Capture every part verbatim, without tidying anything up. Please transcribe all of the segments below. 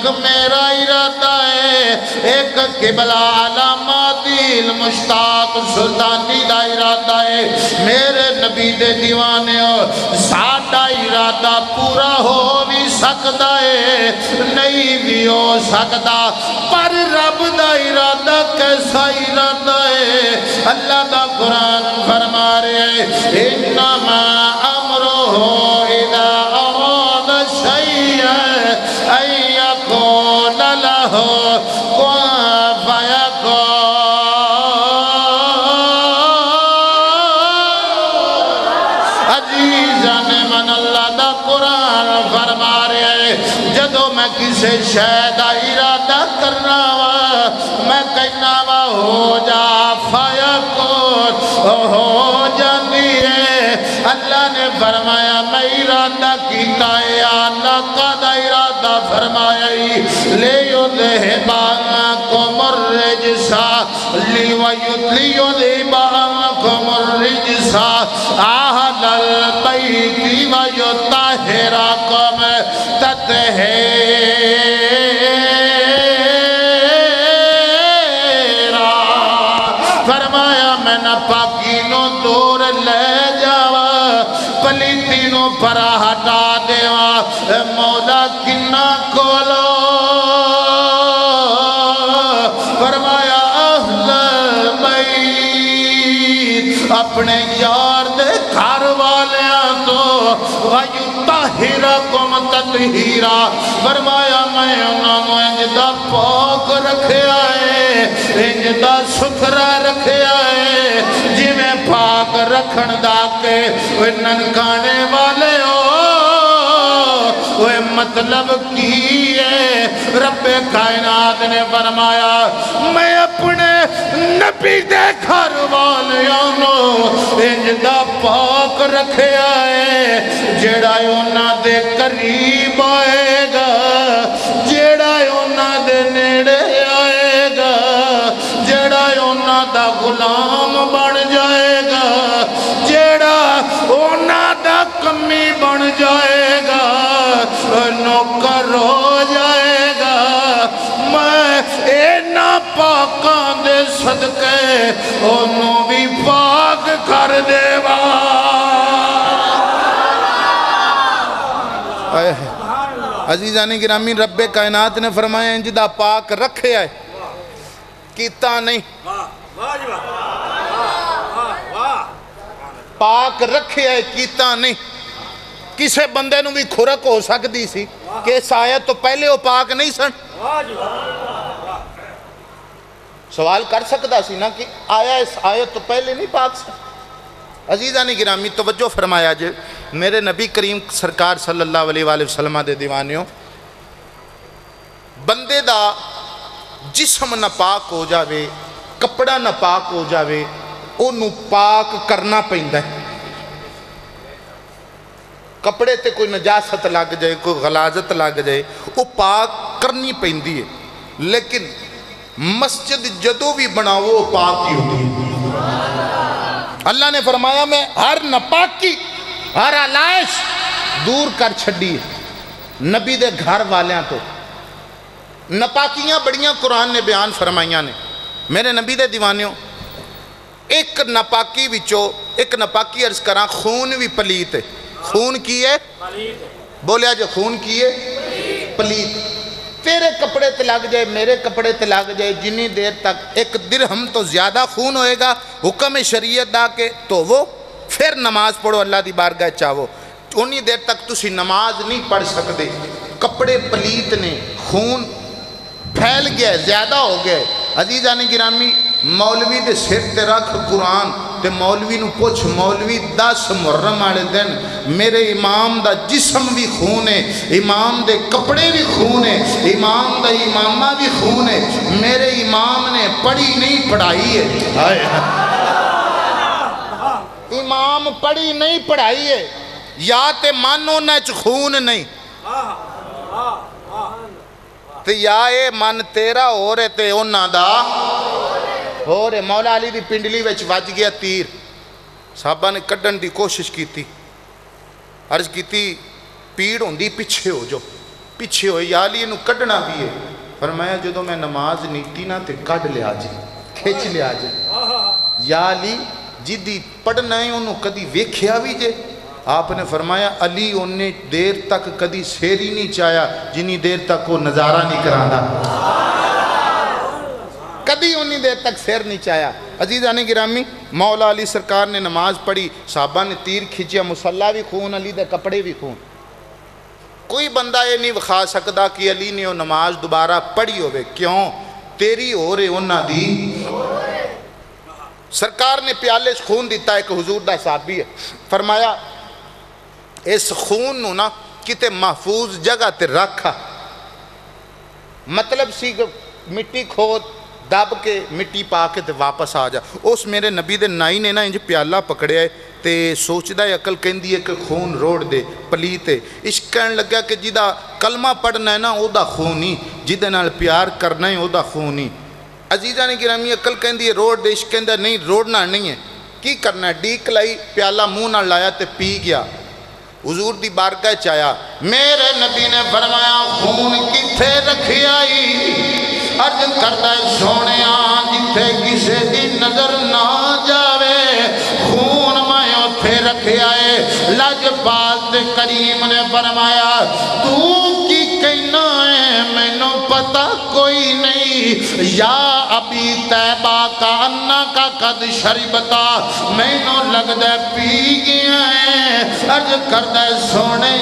میرا ارادہ ہے ایک قبلہ علاماتی مشتاق سلطانی دا ارادہ ہے میرے نبی دے دیوانے ساڈا ارادہ پورا ہو بھی سکتا ہے نہیں بھی ہو سکتا پر رب دا ارادہ کیسا ارادہ ہے اللہ دا قرآن فرما رہے ہیں انما امرہ اذا اراد شیئا ان یکون لہ کن فیکون عزیزان من اللہ دا قرآن فرما رہے ہیں جدو میں کسے شے دا ارادہ کرنا وا میں کہنا وا ہو جا فیکون ہو جاندی ہے اللہ نے فرمایا میں ارادہ کیتا ہے اللہ کا دا ارادہ فرمایا لیذہب عنکم الرجس لیذہب عنکم الرجس اہل البیت ویطہرکم تطہیرا فرمایا میں ناپاکی نو دور لے جاوا پلیتی نو پرا ہٹا دیوا مولا کنا کولو فرمایا اہل بیت اپنے یار دے گھر والیاں تو وَيُطَّهِرَكُمْ تَطْهِيرًا فرمایا میں انہوں نے انجدہ پاک رکھے آئے انجدہ ستھرا رکھے آئے جی میں پاک رکھن دا کے وہ ننکانے والے ہو وہ مطلب کی ہے رب کائنات نے فرمایا میں اپنے نبی دے گھر والیاں انجدہ پاک رکھے آئے جیڑا یونا دے قریب آئے گا جیڑا یونا دے نیڑے آئے گا جیڑا یونا دا غلام بن جائے گا جیڑا یونا دا کمی بن جائے گا نوکر ہو جائے گا میں اینا پاکان دے صدقے انہوں بھی پاک کر دے با عزیزانی گرامی رب کائنات نے فرمایا انجدہ پاک رکھے آئے کیتا نہیں پاک رکھے آئے کیتا نہیں کسے بندے نو بھی کھرک ہو سکتی سی کہ اس آیت تو پہلے وہ پاک نہیں سن سوال کر سکتا سی نا کہ آیا اس آیت تو پہلے نہیں پاک سن عزیزانی گرامی توجہ فرمایا جے میرے نبی کریم سرکار صلی اللہ علیہ وآلہ وسلم دے دیوانیوں بندے دا جسم نہ پاک ہو جاوے کپڑا نہ پاک ہو جاوے انہوں پاک کرنا پہندہ ہے کپڑے تے کوئی نجاست لگ جائے کوئی غلازت لگ جائے وہ پاک کرنی پہندی ہے لیکن مسجد جدو بھی بناو وہ پاک ہی ہوتی ہے اللہ نے فرمایا میں ہر نپاکی ہر علائش دور کر چھڑی نبی دے گھر والیاں تو نپاکیاں بڑیاں قرآن نے بیان فرمائیاں نے میرے نبی دے دیوانیوں ایک نپاکی وچو ایک نپاکی عرض کراں خون بھی پلیت ہے خون کی ہے بولیا جو خون کی ہے پلیت تیرے کپڑے تے لگ جائے میرے کپڑے تے لگ جائے جنی دیر تک ایک درہم تو زیادہ خون ہوئے گا حکم شریعت دا کے تو وہ پھر نماز پڑھو اللہ دی بارگاہ چاہو انہی دیر تک تسی نماز نہیں پڑھ سکتے کپڑے پلیت نے خون پھیل گیا زیادہ ہو گیا عزیزانی گرامی مولوی دے سر تے رکھ قرآن تے مولوی نو پوچھ مولوی دس محرم آڑے دن میرے امام دا جسم بھی خون ہے امام دے کپڑے بھی خون ہے امام دا امامہ بھی خون ہے میرے امام نے پڑھی نہیں پڑھائی ہے امام پڑھی نہیں پڑھائی ہے یا تے مانو نچ خون نہیں تے یا اے من تیرا ہو رہے تے انہاں دا ہو رہے مولا علی دی پنڈلی وچ وج گیا تیر صحابہ نے کڈن دی کوشش کی تھی عرض کی تھی پیڑ ہوں دی پچھے ہو جو پیچھے ہوئے یا علی انہوں کڈنا بھی ہے فرمایا جدو میں نماز نیتی نہ تے کڈ لیا جی کھچ لیا جی یا علی جدی پڑھنا ہے انہوں کدی ویکھیا بھی جے آپ نے فرمایا علی انہیں دیر تک کدی سیری نہیں چاہیا جنہی دیر تک وہ نظارہ نہیں کرانا کدی انہی دیر تک سیر نہیں چاہیا عزیزان گرامی مولا علی سرکار نے نماز پڑھی صحابہ نے تیر کھچیا مسلح بھی خون علی دے کپڑے بھی خون کوئی بندہ یہ نہیں وکھا سکتا کہ علی نے وہ نماز دوبارہ پڑھی ہوئے کیوں تیری ہو رہے انہاں دی سرکار نے پیالے خون دیتا ہے کہ حضور دا صحابی ہے فرمایا اس خون نو نا کتے محفوظ جگہ تے رکھا مطلب سی کہ مٹی کھود دب کے مٹی پا کے تے واپس آ جا اس میرے نبی دے نائی نے نا انج پیالہ پکڑے آئے تے سوچدہ ہے عقل کہندی ہے کہ خون روڑ دے پلیتے عشق کہن لگا کہ جدہ کلمہ پڑھنا ہے نا او دا خونی جدہ نال پیار کرنا ہے او دا خونی عزیزان گرامی عقل کہندی ہے روڑ دے عشق کہندہ نہیں روڑنا نہیں ہے کی کرنا ہے ڈیک لائی پیالہ منہ نہ لایا تے پی گیا حضور دی بارگاہ چایا میرے نبی نے فرمایا خون کتھے رکھی آئی عرض کردہ سونے آن جتھے کسے دی نظر نہ جاوے خون میں اتھے رکھی آئے لج پاس کریم نے فرمایا تو کی کہنا ہے میں نو پتہ کوئی نہیں یا ابھی تیبہ کا انہ کا قد شربتا میں نو لگ دے پی گیا ہے عرض کردہ سونے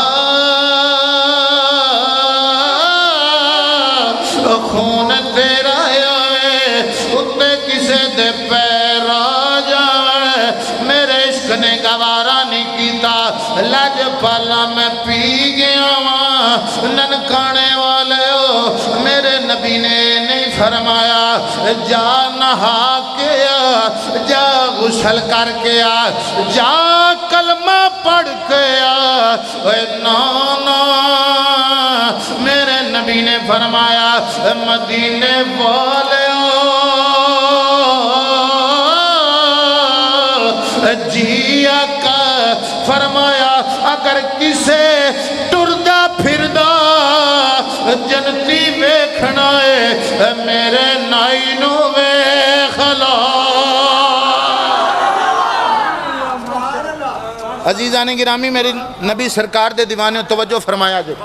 خون تیرا ہے اتے کسے دے پیر آ جاوے میرے عشق نے گوارا نہیں کیتا لج پالا میں پی گیا وہاں ننکانے والے ہو میرے نبی نے نہیں فرمایا جا نہا کے آ جا غسل کر کے آ جا کلمہ پڑھ کے آ نانا میرے نبی نے فرمایا مدینے والے جیا کا فرمایا اگر کسے ٹردہ پھردہ جنتی ویکھنا ہے میرے نائنو ویکھلا عزیزان گرامی میری نبی سرکار دے دیوانے توجہ فرمایا جو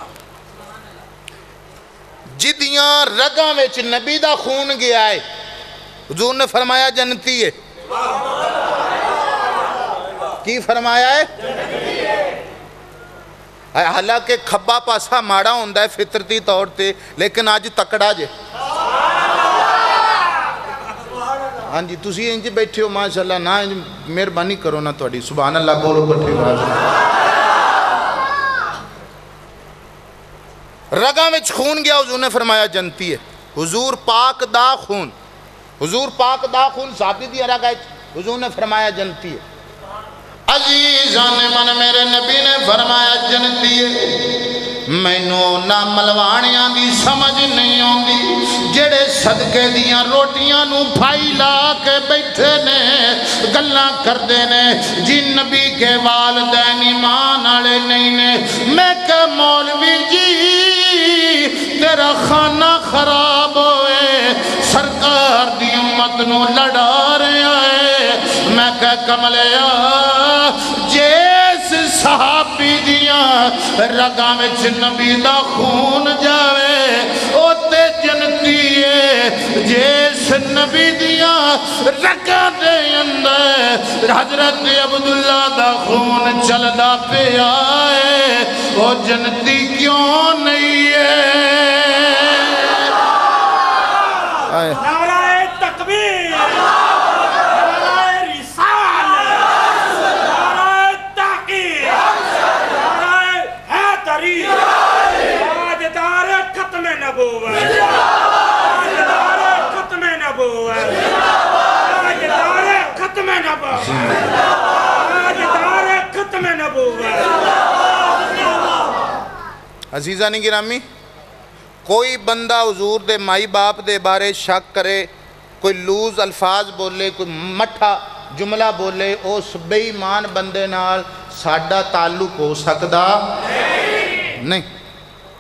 جدیاں رگاں ویچ نبی دا خون گیا ہے حضور نے فرمایا جنتی ہے کی فرمایا ہے حالانکہ کھبا پاسا ماڑا ہوندہ ہے فطرتی طور تے لیکن آج تکڑا جے ہاں جی تُسی انج بیٹھے ہو ماشاءاللہ نا مہربانی کرو نا توڑی سبحان اللہ بولو کٹھے رگاں وچ خون گیا حضور نے فرمایا جنتی ہے حضور پاک دا خون حضور پاک دا خون صحابی دیا رگا حضور نے فرمایا جنتی ہے عزیزان من میرے نبی نے فرمایا جنتی ہے میں نو نہ ملوانیاں دی سمجھ نہیں ہوں دی جڑے صدقے دیاں روٹیاں نو پھائی لا کے بیٹھے نے گلہ کر دینے جی نبی کے والدین ایمان آڑے نہیں نے میں کہ مولوی جی تیرا خانہ خراب ہوئے سرکار دی امت نو لڑا رہے آئے میں کہ کملیا جیس صحابی دیاں رگاں وچ نبی دا خون جاوے او تے جنتی ہے جیس نبی دیاں رگاں دے اندر حضرت عبداللہ دا خون چل دا پہ آئے او جنتی کیوں نہیں ہے نعرہ تکبیر نعرہ رسالت نعرہ تحقیق نعرہ حیدری تاجدار ختم نبوت تاجدار ختم نبوت تاجدار ختم نبوت تاجدار ختم نبوت عزیزان گرامی کوئی بندہ حضور دے مائی باپ دے بارے شک کرے کوئی لوز الفاظ بولے کوئی مٹھا جملہ بولے اس بے ایمان بندے نال ساڈا تعلق ہو سکدا نہیں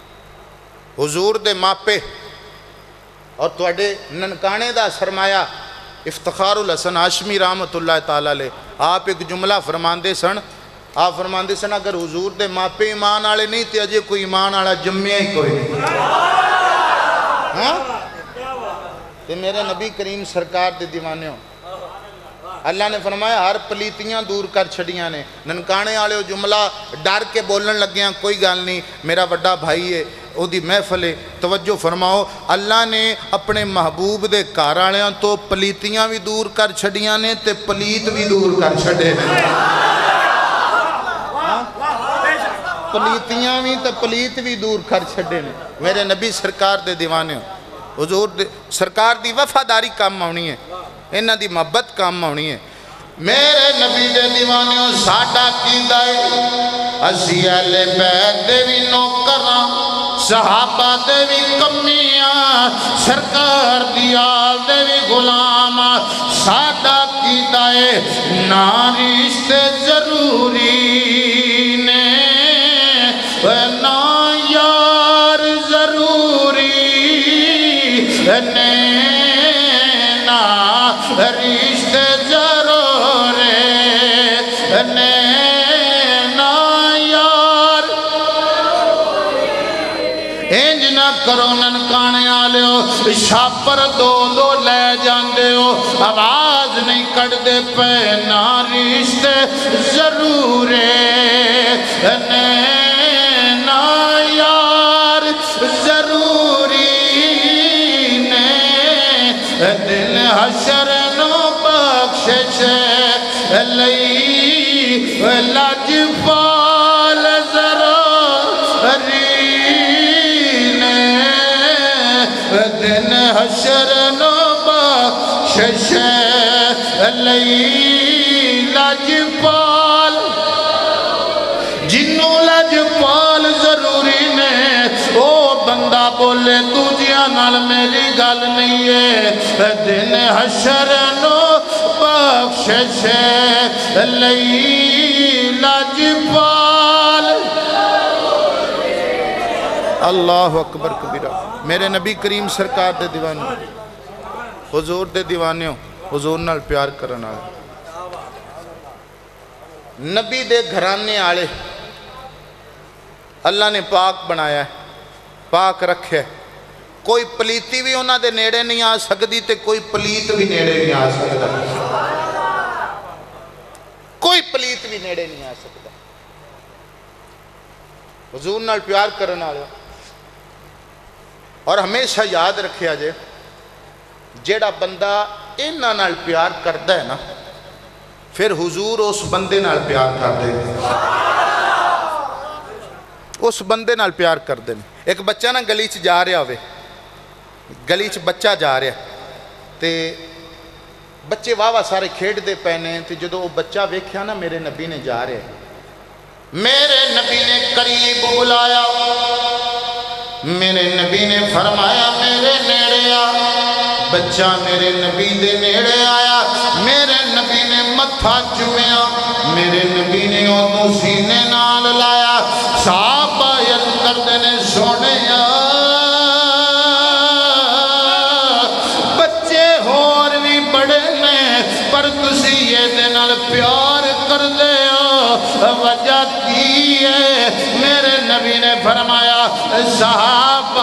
हुजूर दे मापे और तुहाडे ननकाने दा सरमाया इफ्तिखारुल हसन हाशमी रहमतुल्लाह ताला अलैह आप एक जुमला फरमांदे सन। आप फरमांदे सन अगर हुजूर दे मापे ईमान वाले नहीं तो अजे कोई ईमान वाला जम्मिया ही कोई नहीं। हाँ ते मेरे नबी करीम सरकार दे दीवाने हो अल्लाह ने फरमाया हर पलीतियां दूर कर छड़ियां ने। ननकाने वाले जुमला डर के बोलन लग्या कोई गल नहीं मेरा वड्डा भाई है ओदी महफल है। तवज्जो फरमाओ अल्लाह ने अपने महबूब दे घर वालियां तो पलीतियां भी दूर कर छड़ियां ने ते पलीत भी दूर कर छड़े ने। पलीतियां भी तो पलीत भी दूर कर छड़े ने। मेरे नबी सरकार दे दीवाने हो हुजूर दे सरकार दी वफादारी काम आउणी है इन्हां दी मोहब्बत काम आउणी है। मेरे नबी दे दीवाने हो साडा कीदा है असी अहले बैत दे भी नौकरां सहाबा दे भी कमियां सरकार दी आल दे भी गुलाम साडा कीदा है ना रिश्ते जरूरी ने ना यार जरूरी ने ना रिश्ते जरूरी ने ना यार इंज ना करो ननकाने वाले हो छापर दो दो ले जाते हो आवाज नहीं कटते पे ना रिश्ते जरूरी ने ना यार जरूरी ने दिल हशर नो बख्शिश लई लजपाल जरूरी ने दिल हशर नो बख्शिश लई लजपाल जिन्नू लजपाल जरूरी ने ओ बंदा बोले दूजिया नाल मेरी गल नहीं है दिन हशर नो बख्शिश लई लजपाल। अल्लाह अकबर कबीरा। मेरे नबी करीम सरकार दे दीवाने हुजूर दे दीवाने हो हुजूर नाल प्यार करन वाले नबी दे घराने आले अल्लाह ने पाक बनाया है पाक रखे कोई पलीती भी उन्हां दे नेड़े नहीं आ सकती ते कोई पलीत भी नेड़े नहीं आ सकता कोई पलीत भी नेड़े नहीं आ सकता। हुजूर नाल प्यार करन वाले और हमेशा याद रखिया जे जेड़ा बंदा इन्हां नाल प्यार करदा है ना फिर हुजूर उस बंदे नाल प्यार करदे उस बंदे नाल प्यार करदे ने। एक बच्चा ना गली च जा रहा होवे गली च बच्चा जा रहा ते बच्चे वाह वाह सारे खेडते पे ने ते जदों वो बच्चा वेख्या ना मेरे नबी ने जा रहा मेरे नबी ने करीब बुलाया मेरे नबी ने फरमाया मेरे नेड़े आ। बच्चा मेरे नबी दे नेड़े आया मेरे नबी ने मत्था चुमिया मेरे नबी ने ओनू सीने नाल लाया साहबा अर्ज करदे ने सोने बच्चे होर भी बड़े ने पर तुसी इहदे नाल प्यार करदे हो वजह की है। मेरे नबी ने फरमाया साहबा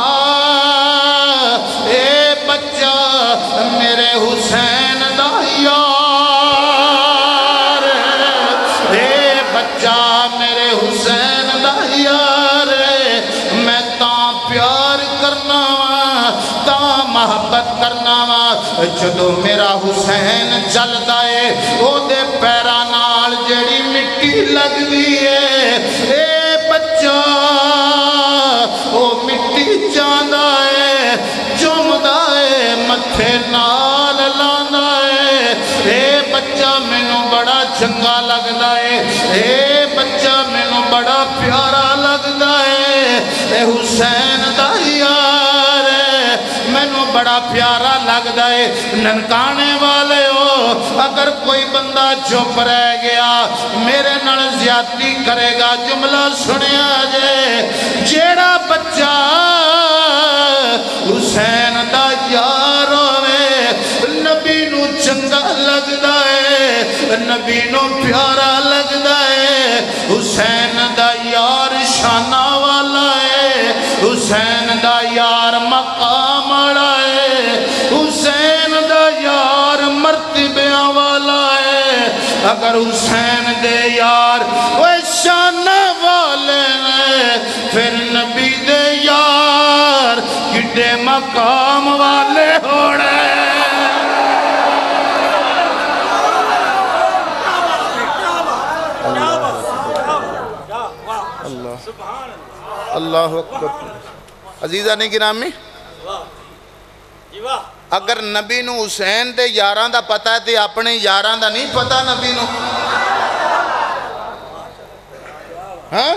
ए बच्चा मेरे हुसैन दा यार ए बच्चा मेरे हुसैन दा यार मैं ता प्यार करना वा ता मोहब्बत करना वा जदों मेरा हुसैन चलदा है ओदे पैरां नाल जेड़ी मिट्टी लगदी है ए बच्चा ओ मिट्टी चांदा है चुमदा है मथे नाल लांदा है ए बच्चा मैनू बड़ा चंगा लगदा है ए बच्चा मैनू बड़ा प्यारा लगदा है ए हुसैन दा यार मैनू बड़ा प्यारा लगदा है। ननकाने वाले हो अगर कोई बंदा चुप रह गया मेरे नाल ज्यादती करेगा जुमला सुनिया जे जेड़ा बच्चा حسین دا یار ہوے نبی نو چنگا لگدا ہے نبی نو پیارا لگدا ہے حسین دا یار شانہ والا ہے حسین دا یار مقام والا ہے حسین دا یار مرتبہ والا ہے اگر حسین دے یار وہ شانہ والے نے پھر نبی دے یار کڈے مقام والے ہوڑے اللہ اکبر عزیزہ نے گرامی اگر نبی نو حسین دے یاران دا پتہ ہے تے اپنے یاران دا نہیں پتہ نبی نو ہاں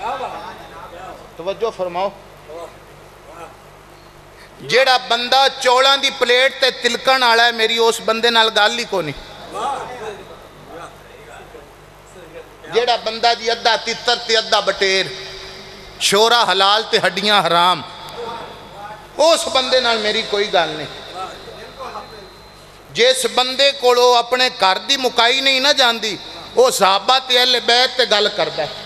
توجہ فرماؤ جیڑا بندہ چوڑان دی پلیٹ تے تلکن آڑا ہے میری اس بندے نال گالی کو نہیں جیڑا بندہ جی ادھا تیتر تے ادھا بٹیر شورا حلال تے ہڈیاں حرام اس بندے نال میری کوئی گال نہیں جس بندے کوڑو اپنے گھر دی مکائی نہیں نہ جاندی وہ صحابہ تے اہل بیت تے گل کرتا ہے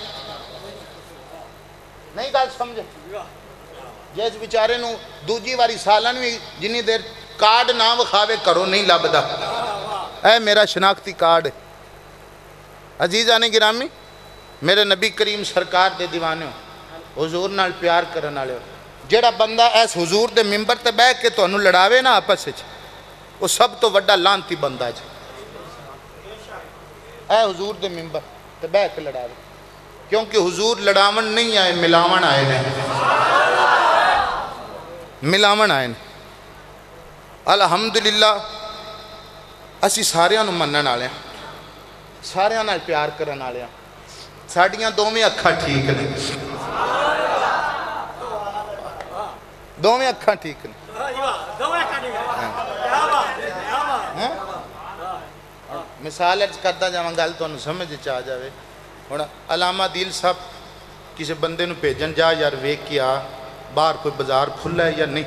نہیں گل سمجھے جس بیچارے نو دوجی واری سالن بھی جنی دیر کارڈ نہ وکھاوے کرو نہیں لبدا اے میرا شناختی کارڈ عزیزہ نے گرامی میرے نبی کریم سرکار دے دیوانے ہو حضور نال پیار کرن والے ہو جیڑا بندہ ایس حضور دے ممبر تے بیٹھ کے تانوں لڑاوے نا آپس وچ وہ سب تو وڈا لانتی بندہ ہے اے حضور دے ممبر تے بیٹھ کے لڑاوے کیونکہ حضور لڑاون نہیں آئے ملاون آئے نے ملاون آئے نے الحمدللہ اسی ساریاں نو منن والے ہیں ساریاں نال پیار کرن والے ہیں ساڈیاں دوویں اکھاں ٹھیک نے دوویں اکھاں ٹھیک نے مثال ارز کرتا جاواں گل تانوں سمجھ وچ آ جاوے ہن علامہ دیل صاحب کسی بندے نو بھیجن جا یار ویکھ کے آ باہر کوئی بازار کھلا ہے یا نہیں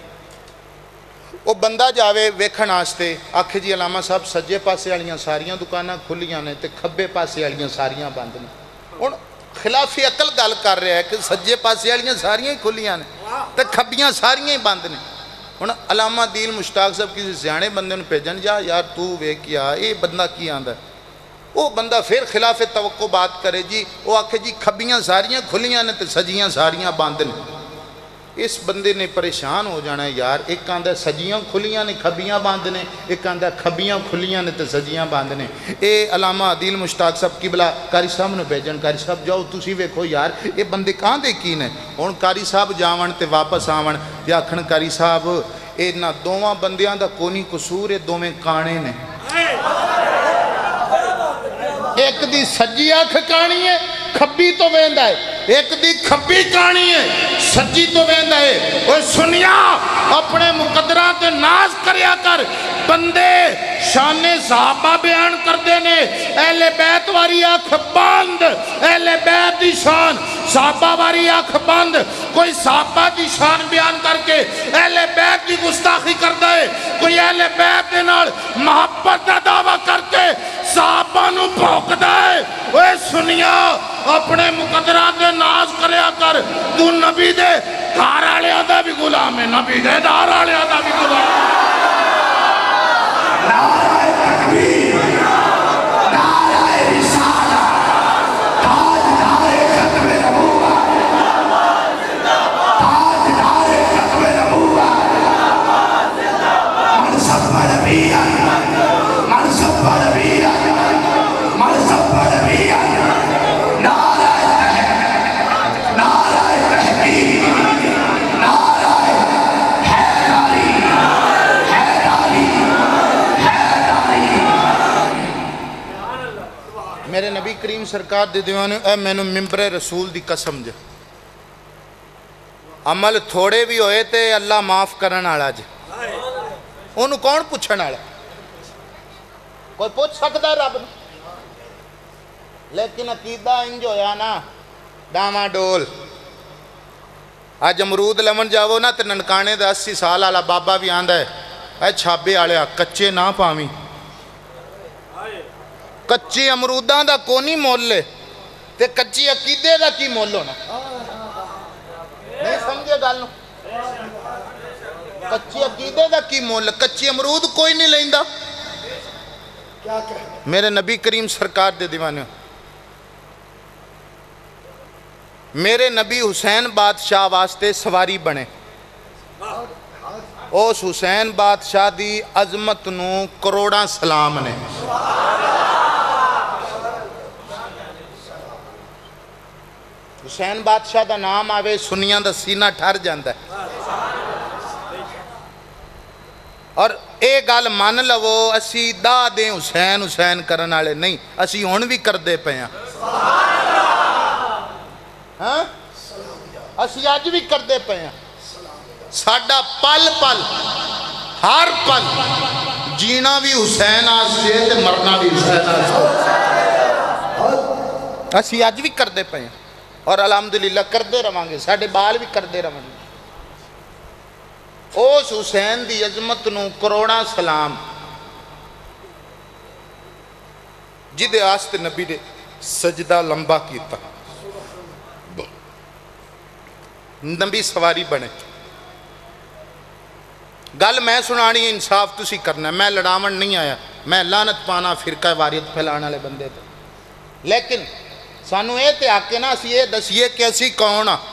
وہ بندہ جاوے ویکھن واسطے آکھے جی علامہ صاحب سجے پاسے والیاں ساریاں دکاناں کھلیاں نے تے کھبے پاسے والیاں ساریاں بند نے ہن خلافی عقل گل کر رہا ہے کہ سجے پاسے والیاں ساریاں ہی کھلیاں نے تے کھبیاں ساریاں ہی بند نے ہن علامہ دیل مشتاق صاحب کسی سیانے بندے نو بھیجن جا یار تو ویکھ کے آ اے بندہ کی آندا ہے وہ بندہ پھر خلاف توقع بات کرے جی وہ آکھے جی کھبیاں ساریاں کھلیاں نے تے سجیاں ساریاں بند نے اس بندے نے پریشان ہو جانا ہے یار ایک آندہ سجیاں کھلیاں نے کھبیاں باندھ نے ایک آندہ کھبیاں کھلیاں نے تے سجیاں باندھ نے اے علامہ عدیل مشتاق صاحب کی بلا کاری صاحب نے بھیجن کاری صاحب جاؤ تسی ویکھو یار اے بندے کہاں دے کی نے ہن کاری صاحب جاون تے واپس آون یا آکھن کاری صاحب اے نہ دوواں بندیاں دا کونی قصور اے دوویں کانے نے ایک دی سجی آنکھ کانی ہے کھبی تو ویندا ہے ایک دی کھبی کانی ہے سجی تو ویندا ہے اوہ سنیا اپنے مقدرات ناز کریا کر بندے شان صحابہ بیان کر دینے اہل بیت واری آنکھ بند اہل بیت دی شان صحابہ واری آنکھ بند کوئی صحابہ دی شان بیان کر کے اہل بیت دی گستاخی کر دے کوئی اہل بیت دے نال محبت دا دعویٰ کر کے صحابہ نو بھوک دے اوہ سنیا اپنے مقدرات ناز کریا کر تو نبی دے دھار آلے آدھا بھی غلام ہے نبی دے دھار آلے آدھا بھی غلام ہے نعرہ تکبیر نعرہ رسالہ تاجدار ختم نبوت تاجدار ختم نبوت منصب نبیہ منصب نبیہ منصب نبیہ میرے نبی کریم سرکار دے دیوانے اے میں نے ممبر رسول دی قسم جا عمل تھوڑے بھی ہوئے تے اللہ معاف کرن آڑا جا انہوں کون پوچھن آڑا کوئی پوچھ سکتا ہے رب لیکن عقیدہ انج ہویا نا ڈاما ڈول اج امرود لمن جاؤ نا تو ننکانے دا اسی سال والا بابا بھی آندا ہے اے چھابے والے کچے نہ پاویں کچے امروداں دا کونی مول ہے تے کچی عقیدے دا کی مول ہونا نہیں سمجھے گل نو کچی عقیدے دا کی مول کچی امرود کوئی نہیں لیندا میرے نبی کریم سرکار دے دیوانے میرے نبی حسین بادشاہ واسطے سواری بنے اس حسین بادشاہ دی عظمت نو کروڑاں سلام نے حسین بادشاہ دا نام آوے سنیاں دا سینہ ٹھر جاندہ ہے اور اے گال مان لو اسی دا دیں حسین حسین کرن والے نہیں اسی ہون بھی کر دے پے ہیں ہاں اسی آج بھی کر دے پے ہیں ساڈا پل پل ہر پل جینا بھی حسین آستے تے مرنا بھی حسین آستے اسی آج بھی کر دے پے ہیں اور الحمدللہ کر دے روانگے ساڈے بال بھی کر دے روانگے اس حسین دی عظمت نو کروڑا سلام جدے آستے نبی دے سجدہ لمبا کیتا نبی سواری بنے گل میں سنانی انصاف تسی کرنا ہے میں لڑاون نہیں آیا میں لعنت پانا فرقہ واریت پھیلانا لے بندے تھے لیکن سانو اے تے آکے نا اسی اے دسیے کہ اسی کون ہاں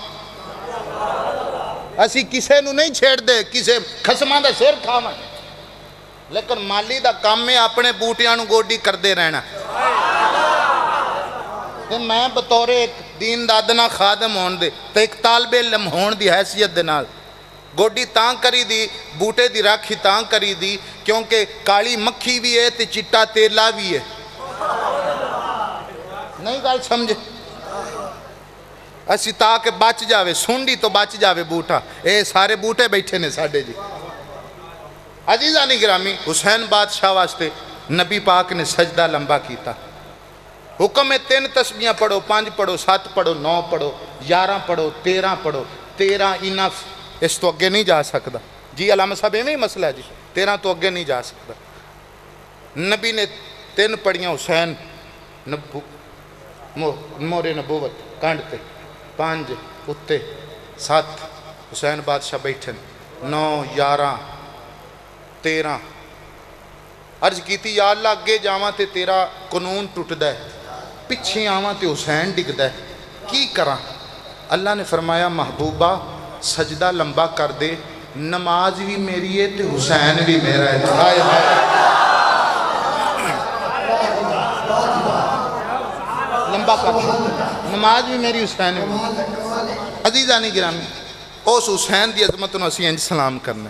اسی کسے نو نہیں چھیڑ دے کسے خسمان دا سیر کھاون لیکن مالی دا کام میں اپنے بوٹیاں نو گوڈی کر دے رہنا میں بطور ایک دین دادنا خادم ہون دے تو ایک طالب علم ہون دی حیثیت دے نال گوڈی تاں کری دی بوٹے دی راکھی تاں کری دی کیونکہ کالی مکھی بھی ہے تے چٹا تیلا بھی ہے نہیں گال سمجھے اسی تاکہ بچ جاوے سنڈی تو بچ جاوے بوٹا اے سارے بوٹے بیٹھے نے ساڑھے جی عزیزانی گرامی حسین بادشاہ واسطے نبی پاک نے سجدہ لمبا کیتا حکم ہے تین تسبیحاں پڑھو پانچ پڑھو سات پڑھو نو پڑھو یارہ پڑھو تیرہ پڑھو تیرہ انف اس تو اگے نہیں جا سکتا جی علامہ صاحب میں ہی مسئلہ ہے جی تیرہ تو اگے نہیں جا سکتا نبی نے تین پڑھیاں حسین نبو مورے نبوت کانڈتے پانچ اتے سات حسین بادشاہ بیٹھن نو یارہ تیرہ عرض کیتی یا اللہ اگے جاواں تے تیرا قانون ٹوٹ دے پچھے آواں تے حسین ڈگ دے کی کراں اللہ نے فرمایا محبوبہ سجدہ لمبا کر دے نماز بھی میری ہے تے حسین بھی میرا ہے ہائے ہائے لمبا کر دے نماز بھی میری حسین بھی عزیزانی گرامی اس حسین دی عظمت نو اسی انج سلام کرنا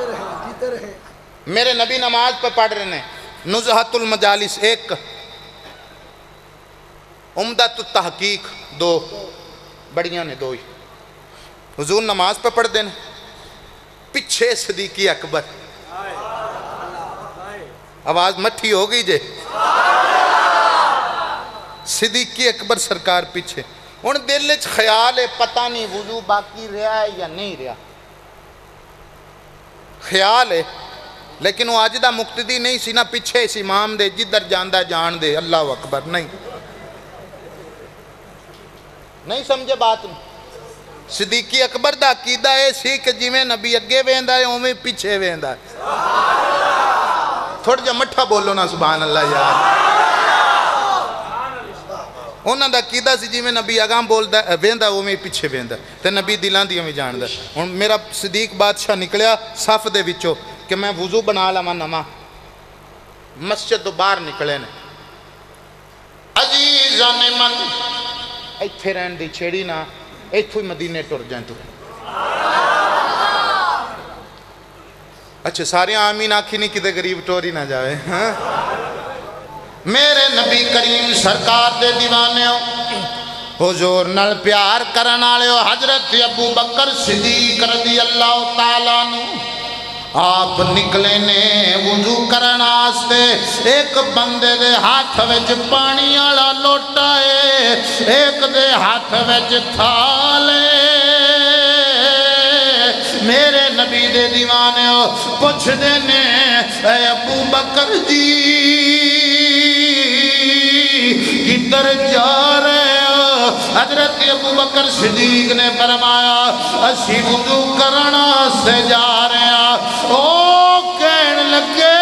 میرے نبی نماز پہ پڑھ رہے ہیں نزہت المجالس ایک عمدت التحقیق دو بڑیاں نے دو ہی حضور نماز پہ پڑھ دینے پچھے صدیقی اکبر آواز مٹھی ہو گئی جے صدیقی اکبر سرکار پیچھے ان دل اچھ خیال ہے پتہ نہیں وضو باقی رہا ہے یا نہیں رہا خیال ہے لیکن وہ آج دا مقتدی نہیں سی نا پیچھے اس امام دے جدر جاندہ جان دے اللہ اکبر نہیں نہیں سمجھے بات نہیں صدیقی اکبر دا عقیدہ ہے سی کہ جی میں نبی اگے ویندہ ہے اومیں پیچھے ویندہ ہے تھوڑا جا مٹھا بولو نا سبحان اللہ یار انہاں دا عقیدہ سی جی میں نبی اگام بولدہ ویندہ اومیں پیچھے ویندہ تے نبی دلان دی ہمیں جاندہ میرا صدیق بادشاہ نکلیا صف دے وچو کہ میں وضو بنا لما نما مسجد تو باہر نکلے نے عزیزان من ایتھے رہن دی چھیڑی نا ایتھو ہی مدینے ٹر جائیں تو اچھا سارے آمین آکھی نہیں کدے غریب ٹوری نہ جاوے میرے نبی کریم سرکار دے دیوانے ہو حضور نل پیار کرنا لے ہو حضرت ابو بکر صدیق رضی اللہ تعالیٰ نو آپ نکلے نے وضو کرنا آستے ایک بندے دے ہاتھ وچ پانی آلا لوٹا ہے ایک دے ہاتھ وچ تھالے میرے نبی دے دیوانے ہو پوچھ دینے اے ابو بکر جی کدھر جا رہے ہو حضرت ابو بکر صدیق نے فرمایا اسی وضو کرنا سے جا رہے ہیں او کہن لگے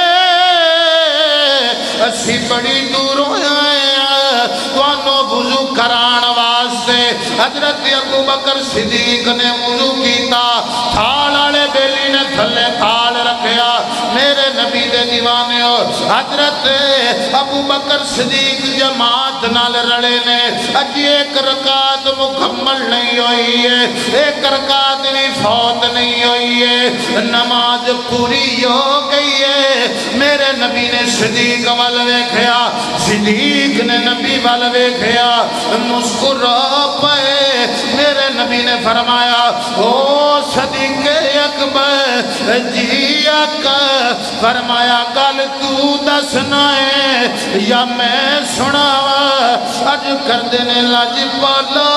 اسی بڑی دور ہوئے توانو وضو کران واسطے حضرت ابو بکر صدیق نے وضو کیتا تھال آلے بیلی نے تھلے تھال رکھیا میرے نبی دے دیوانے ہو حضرت ابو بکر صدیق جماعت نال رڑے نے اجی ایک رکعت مکمل نہیں ہوئی ہے ایک رکعت بھی فوت نہیں ہوئی ہے نماز پوری ہو گئی ہے میرے نبی نے صدیق وال ویکھیا صدیق نے نبی وال ویکھیا مسکرا پئے میرے نبی نے فرمایا او صدیق اکبر جی آقا فرمایا گل تو دسنا ہے یا میں سناوا اج کر دینے لاج پالا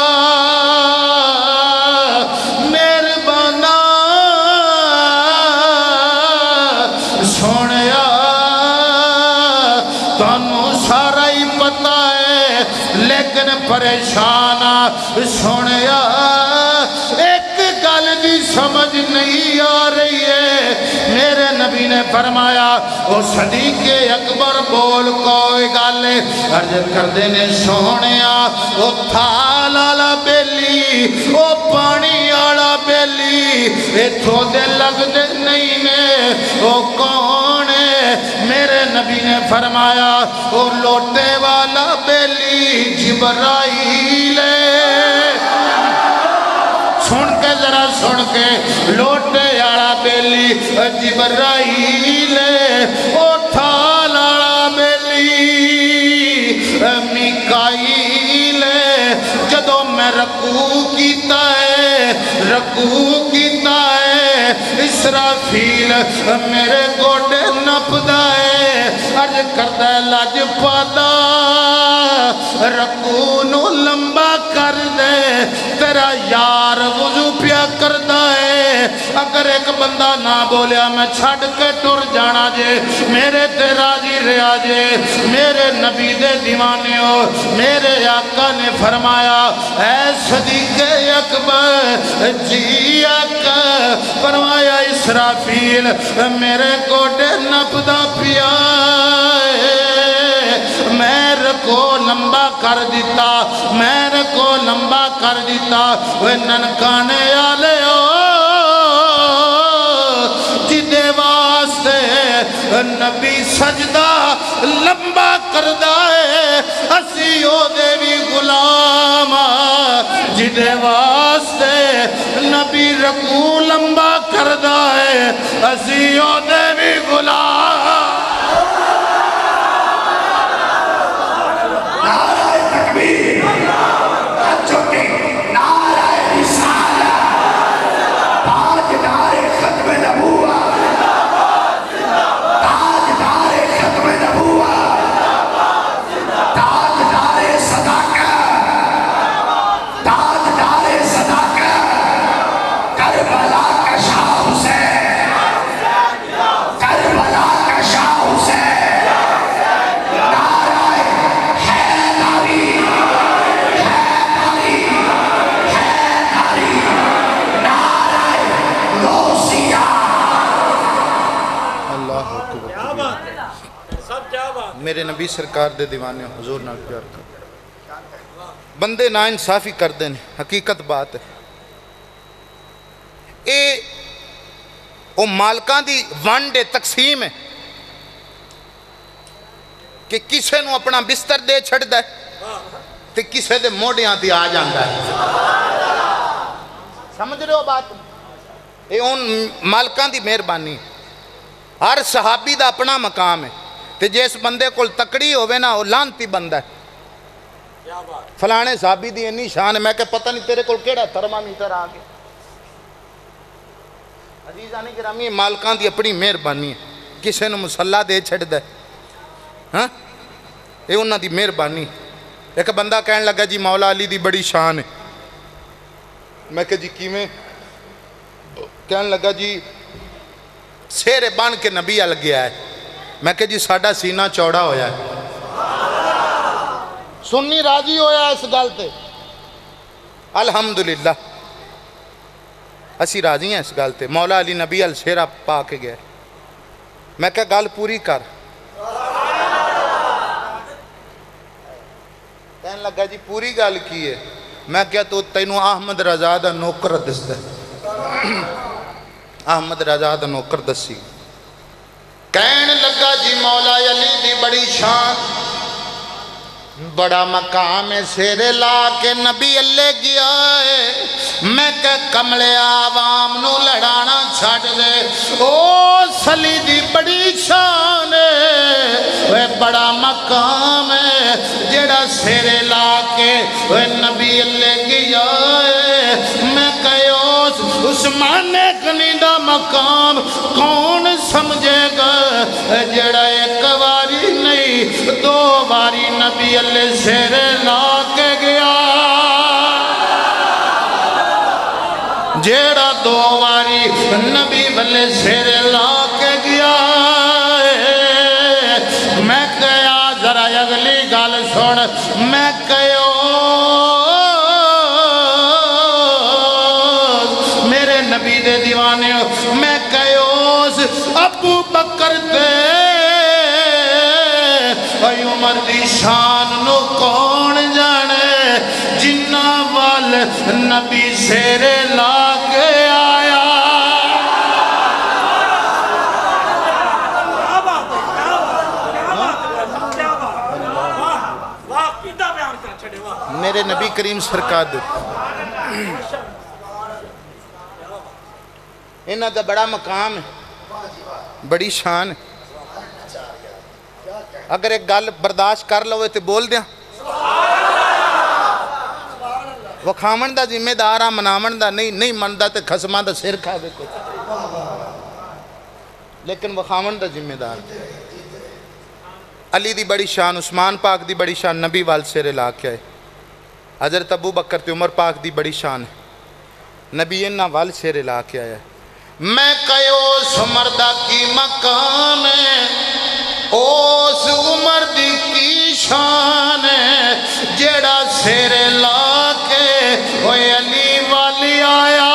مہربانا سونیا تانوں سارا ہی پتا ہے لیکن پریشان سونیا ایک گل دی سمجھ نہیں آ رہی ہے میرے نبی نے فرمایا او صدیق اکبر بول کوئی گل عرض کر دینے سونیا او تھال آلا بیلی او پانی آلا بیلی ایتھو دے لگ دے نہیں نے او کون ہے میرے نبی نے فرمایا او لوٹے والا بیلی جبرائیل ہے سن کے ذرا سن کے لوٹے آڑا بیلی جبرائیل او تھال آڑا بیلی میکائیل جدو میں رکوع کیتا ہے رکوع کیتا ہے اسرافیل میرے گوڑے نپدا ہے عرض کردہ لاج پادا رکوع نو لمبا کر دے تیرا یار وضو پیا کردہ ہے اگر ایک بندہ نہ بولیا میں چھڑ کے ٹر جانا جے میرے تے راضی رہا جے میرے نبی دے دیوانے ہو میرے آقا نے فرمایا اے صدیق اکبر جی آقا فرمایا اسرافیل میرے گوڑے نپدا پیا میں رکو لمبا کر دیتا میں رکو لمبا کر دیتا وہ ننکانے آلے ہو جدے واسطے نبی سجدہ لمبا کردہ ہے اسی ہو دیوی غلام جدے واسطے نبی رکوع لمبا کردہ ہے اسی ہو دیوی غلام میرے نبی سرکار دے دیوانے حضور نال پیار کر بندے نا انصافی کر دینے حقیقت بات ہے اے او مالکان دی وانڈے تقسیم ہے کہ کسے نو اپنا بستر دے چھڑ دے تے کسے دے موڑیاں دی آ جاندہ ہے سمجھ رہے ہو بات اے ان مالکان دی مہربانی ہر صحابی دا اپنا مقام ہے تے جیس بندے کول تکڑی ہوئے نا وہ لانتی بندہ ہے فلانے صحابی دی انی شان ہے میں کہ پتہ نہیں تیرے کول کیڑا تھرمامیٹر آگے عزیزانی گرامی مالکان دی اپنی مہربانی ہے کسے نو مسلح دے چھڑ دے ہاں اے انہاں دی مہربانی ایک بندہ کہنے لگا جی مولا علی دی بڑی شان ہے میں کہ جی کی میں کہنے لگا جی سیرے بن کے نبی آل گیا ہے. میں کہ جی ساڑھا سینہ چوڑا ہویا ہے. سنی راضی ہویا ہے اس گالتے الحمدللہ اسی راضی ہیں اس گالتے. مولا علی نبی آل سیرہ پا کے گیا. میں کہ گال پوری کر. کہنے لگا جی پوری گال کی ہے. میں کیا تو تینوں احمد رضا دا نوکر دس دے. احمد رضا دا نوکر دسی. کہنے لگا جی مولا علی دی بڑی شان بڑا مقام سیرے لا کے نبی اللہ گیا ہے. میں کہ کملے عوام نو لڑانا چھاڑ دے. او سلی دی بڑی شان ہے وہ بڑا مقام ہے جڑا سیرے لا کے وہ نبی اللہ گیا ہے. میں کہ عثمان غنی دا مقام کون سمجھے گا جڑا ایک واری نہیں دو واری نبی اللہ سیرے لا کے گیا. جڑا دو واری نبی اللہ سیرے لا کے گیا. میں کہیا ذرا اگلی گل سن. میں کہو میرے نبی دے دیوانے ہو. میں کہو ابو بکر دے اے عمر دی شان نو کون جانے جنہ وال نبی سیرے لا کے آیا. میرے نبی کریم سرکار دے انہاں دا بڑا مقام ہے بڑی شان ہے. اگر ایک گل برداشت کر لوے تے بول دیا. وکھامن دا ذمہ دارا منامن دا نہیں نہیں مندہ تے خسمان دا سر کھا بے کوئی. لیکن وکھامن دا ذمہ دار علی دی بڑی شان عثمان پاک دی بڑی شان نبی وال سیرے لا کے آئے. حضرت ابو بکر تے عمر پاک دی بڑی شان ہے نبی انہا وال سیرے لا کے آیا. میں کہو اس عمر دا کی مقام ہے اس عمر دی کی شان ہے جیڑا سیرے لا کے اوے علی والی آیا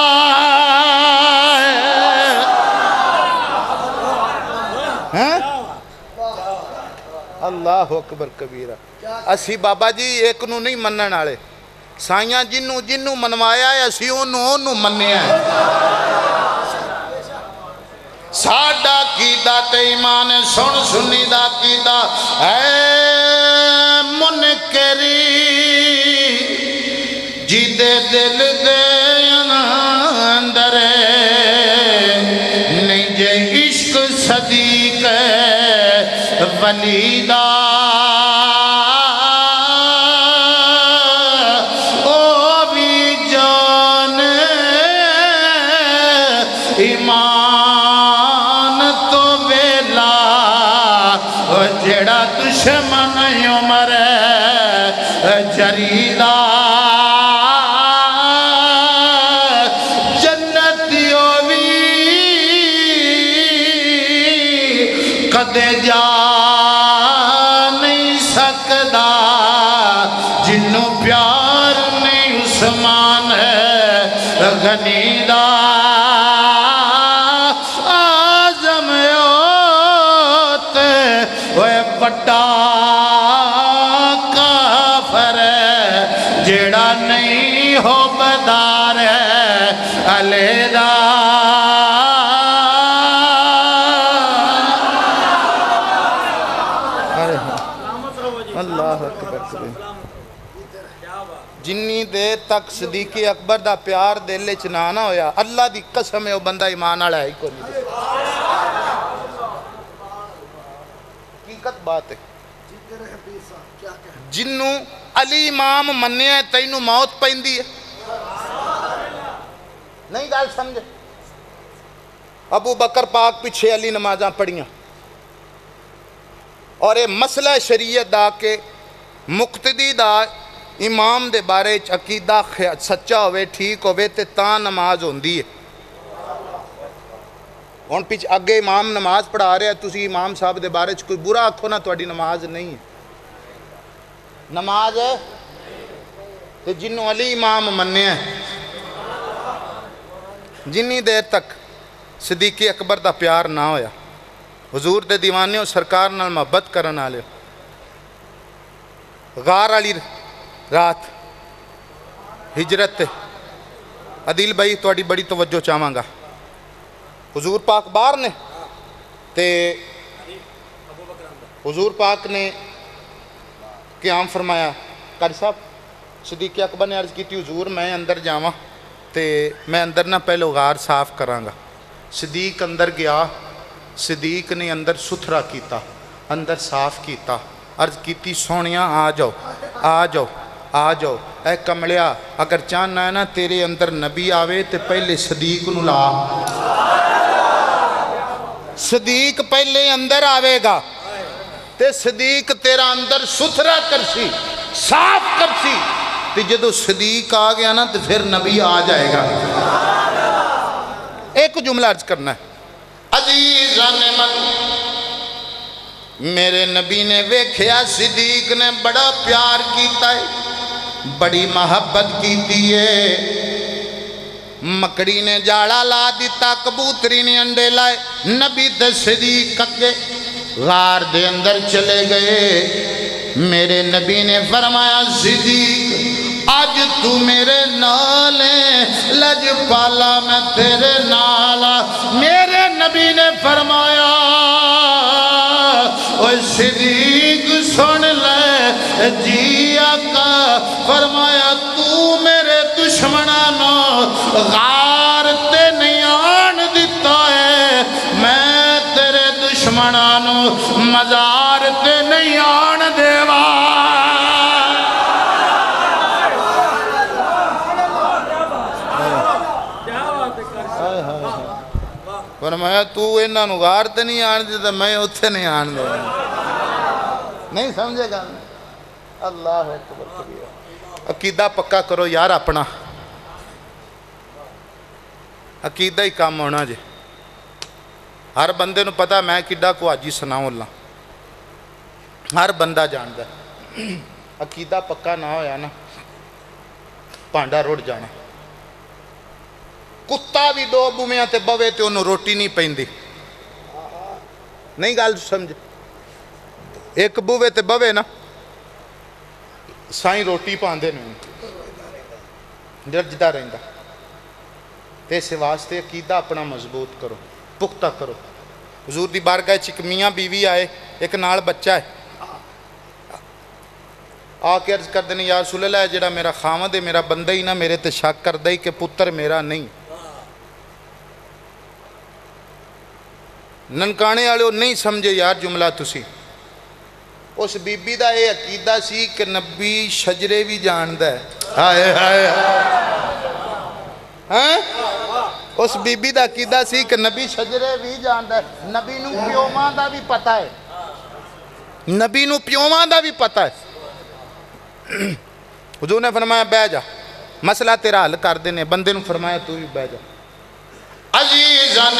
ہے. اللہ اکبر کبیرہ. اسی بابا جی ایک نو نہیں منن آلے سائیاں جنو جنو منوایا ہے اسی انو انو منیا ہے. ساڑھا کیدہ تے ایمان سن سنی دا کیدہ اے منکری جیدے دل دے اندر نہیں جے عشق صدیق ولیدہ او بھی جان ایمان جڑا دشمن عمر جریدہ جنتیوں بھی کدے جا نہیں سکدا جنوں پیار نہیں عثمان ہے غنیدہ. بڑا کافر ہے جیڑا نہیں ہو بدار ہے علیدہ. اللہ اکبر. جنی دیر تک صدیق اکبر دا پیار دل چنانا ہویا اللہ دی قسم ہے وہ بندہ ایمان آڑا ہے کوئی نہیں. بات ہے جنوں علی امام مننے ہیں تینوں موت پہندی ہے نہیں گال سمجھے. ابو بکر پاک پیچھے علی نمازاں پڑھیاں اور یہ مسئلہ شریعت دا کے مقتدی دا امام دے بارے عقیدہ سچا ہوئے ٹھیک ہوئے تے تاں نماز ہوندی ہے. ہن پچھ اگے امام نماز پڑھا رہا تسی امام صاحب دے بارے چ کوئی برا آکھو نا تہاڈی نماز نہیں ہے نماز تے جنوں علی امام منیا جنی دیر تک صدیق اکبر دا پیار نہ ہویا حضور دے دیوانے ہو سرکار نال محبت کرن والے غار والی رات ہجرت تے عدیل بھائی تہاڈی بڑی توجہ چاہواں گا حضور پاک باہر نے تے حضور پاک نے قیام فرمایا قاری صاحب صدیق اکبر نے عرض کی تھی حضور میں اندر جاواں تے میں اندر نہ پہلو غار صاف کراں گا صدیق اندر گیا صدیق نے اندر ستھرا کیتا اندر صاف کیتا عرض کیتی سونیاں آ جاؤ آ جاؤ آ جاؤ اے کملیا اگر چاہنا ہے نا تیرے اندر نبی آوے تے پہلے صدیق نو لا صدیق پہلے اندر آوے گا تے صدیق تیرا اندر ستھرا کرسی صاف کرسی تے جدو صدیق آ گیا نا تے پھر نبی آ جائے گا ایک جملہ عرض کرنا ہے عزیزان من میرے نبی نے ویکھیا صدیق نے بڑا پیار کیتا ہے بڑی محبت کیتی ہے مکڑی نے جاڑا لا دیتا کبوتری نے انڈے لائے نبی تے صدیق اگے غار دے اندر چلے گئے میرے نبی نے فرمایا صدیق آج تو میرے نالے لج پالا میں تیرے نالا میرے نبی نے فرمایا اوہ صدیق سن لے جی آقا فرمایا تو میرے دشمنانو غار تے نہیں آن دیتا ہے میں تیرے دشمنانو مزار تے نہیں آن دیوا فرمایا تو انہاں نو غار تے نہیں آن دیتا میں اتھے نہیں آن دے نہیں سمجھے گا اللہ اکبر کبیر عقیدہ پکا کرو یار اپنا عقیدہ ہی کام ہونا جے ہر بندے نو پتا میں کڈا کو آجی سناؤں اللہ ہر بندہ جاندہ عقیدہ پکا نہ ہویا نا پانڈا روڑ جانا کتا بھی دو بومیاں تے بوے تے انہوں روٹی نہیں پہندی نہیں گال سمجھے ایک بوے تے بوے نا سائیں روٹی پاندے نہیں جرجدہ رہندہ تے اسے واسطے عقیدہ اپنا مضبوط کرو پختہ کرو حضور دی بارگاہ چک میاں بیوی آئے ایک نال بچہ ہے آ کے عرض کر دینے یا رسول اللہ جڑا میرا خامد ہے میرا بندہ ہی نہ میرے تے شک کر دائی کہ پتر میرا نہیں ننکانے آلے ہو نہیں سمجھے یار جملہ تسی اس بی بی دا اے عقیدہ سی کہ نبی شجرے بھی جاندہ ہے آئے آئے آئے اس بی بی دا عقیدہ سی کہ نبی شجرے بھی جاندہ ہے نبی نو پیوماں دا بھی پتہ ہے نبی نو پیوماں دا بھی پتہ ہے حضور نے فرمایا بے جا مسئلہ تیرا حل کر دینے بندے نو فرمایا تو بھی بے جا عزیزان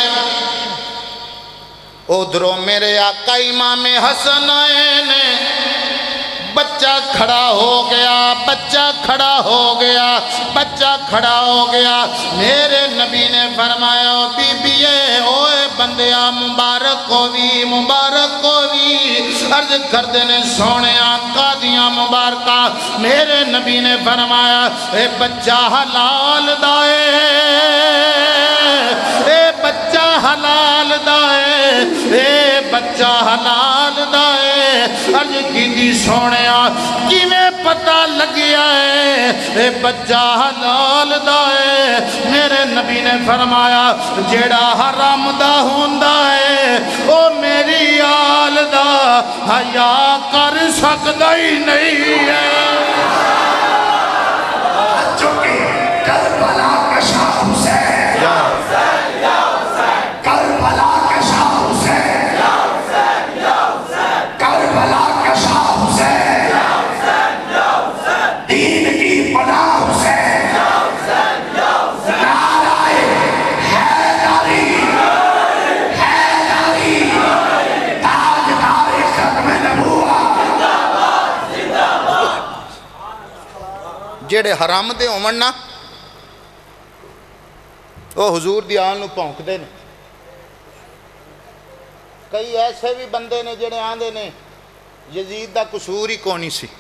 ادھروں میرے آقا امام حسن آئے نے بچہ کھڑا ہو گیا بچہ کھڑا ہو گیا بچہ کھڑا ہو گیا میرے نبی نے فرمایا بی بی اوے بندیا مبارک ہوئی مبارک ہوئی عرض کر دینے سونے آقا دیا مبارکہ میرے نبی نے فرمایا اے بچہ حلال دائے اے بچہ حلال دائے اے بچہ حلال دائے عرض کی دی سونے کی میں پتہ لگیا ہے اے بچہ حلال دائے میرے نبی نے فرمایا جیڑا حرام دا ہوندہ ہے او میری آل دا حیا کر سکتا ہی نہیں ہے چونکہ کربلا کا شاہ حسین یا حسین یا حسین کربلا کا شاہ حسین یا حسین یا حسین کربلا کا شاہ حسین یا حسین یا حسین دین کی پناہ حسین یا حسین یا حسین نعرہ حیدری جڑے حرام دے ہون نا وہ حضور دی آن نو پونکدے نے کئی ایسے بھی بندے نے جڑے آندے نے یزید دا قصور ہی کونی سی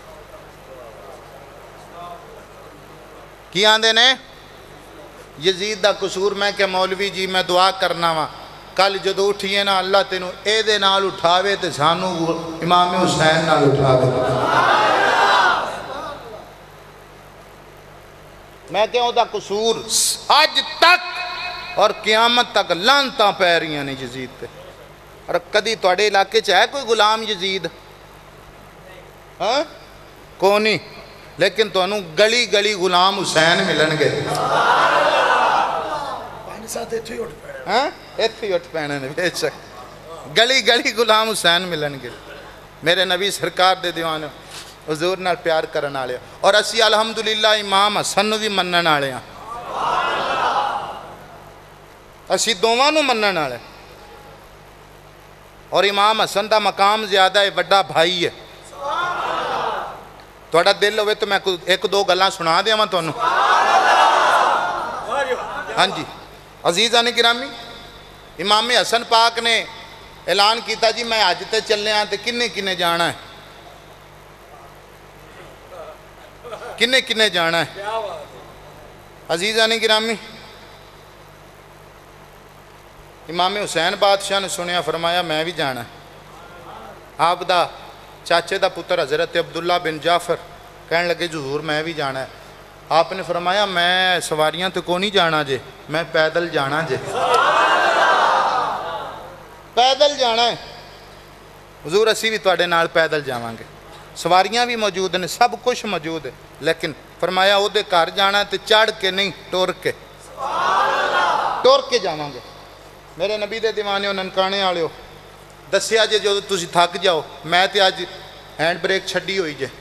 کی آندے نے یزید دا قصور میں کہ مولوی جی میں دعا کرنا وا کل جدو اٹھیے نا اللہ تینوں اے دے نال اٹھاوے تے سانو امام حسین نال اٹھاوے میں کہوں دا قصور آج تک اور قیامت تک لانتاں پہ رہی ہیں یزید پہ اور کدی توڑے علاقے چاہے کوئی غلام یزید ہاں کونی لیکن تو انہوں گلی گلی غلام حسین ملن گے ہاں ایتھی اٹھ پینے نے بے شک گلی گلی غلام حسین ملن گے میرے نبی سرکار دے دیوانے حضور نال پیار کرن آلے اور اسی الحمدللہ امام حسن بھی منن آلے ہیں اسی دوانوں منن آلے اور امام حسن دا مقام زیادہ ہے وڈا بھائی ہے توڑا دل ہوئے تو میں ایک دو گلاں سنا دیا میں تو انہوں ہاں جی عزیزان گرامی امام حسن پاک نے اعلان کیتا جی میں آج تے چلنے آتے کنے کنے جانا ہے کنے کنے جانا ہے عزیزان گرامی امام حسین بادشاہ نے سنیا فرمایا میں بھی جانا ہے آپ دا چاچے دا پتر حضرت عبداللہ بن جعفر کہنے لگے حضور میں بھی جانا ہے آپ نے فرمایا میں سواریاں تو کو نہیں جانا جے میں پیدل جانا جے پیدل جانا ہے حضور اسی بھی توڑے نال پیدل جاوان گے سواریاں بھی موجود ہیں سب کچھ موجود ہے لیکن فرمایا او دے کار جانا ہے تو چڑھ کے نہیں ٹور کے ٹور کے جاوان گے میرے نبی دے دیوانے ہو ننکانے آلے ہو دسیا جے جو تسی تھک جاؤ میں تے آج ہینڈ بریک چھڑی ہوئی جے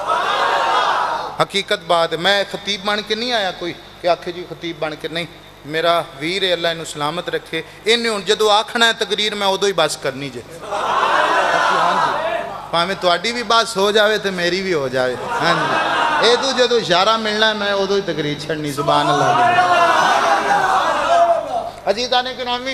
حقیقت بات ہے میں خطیب بن کے نہیں آیا کوئی کہ آکھے جی خطیب بن کے نہیں میرا ویر ہے اللہ انہوں سلامت رکھے انہیں ان جدو آکھنا ہے تقریر میں ادو ہی بس کرنی جے پاہمیں تواڈی بھی بس ہو جاوے تو میری بھی ہو جاوے ہاں جی اے تو جدو اشارہ ملنا ہے میں ادو ہی تقریر چھڑنی سبحان اللہ عزیزان گرامی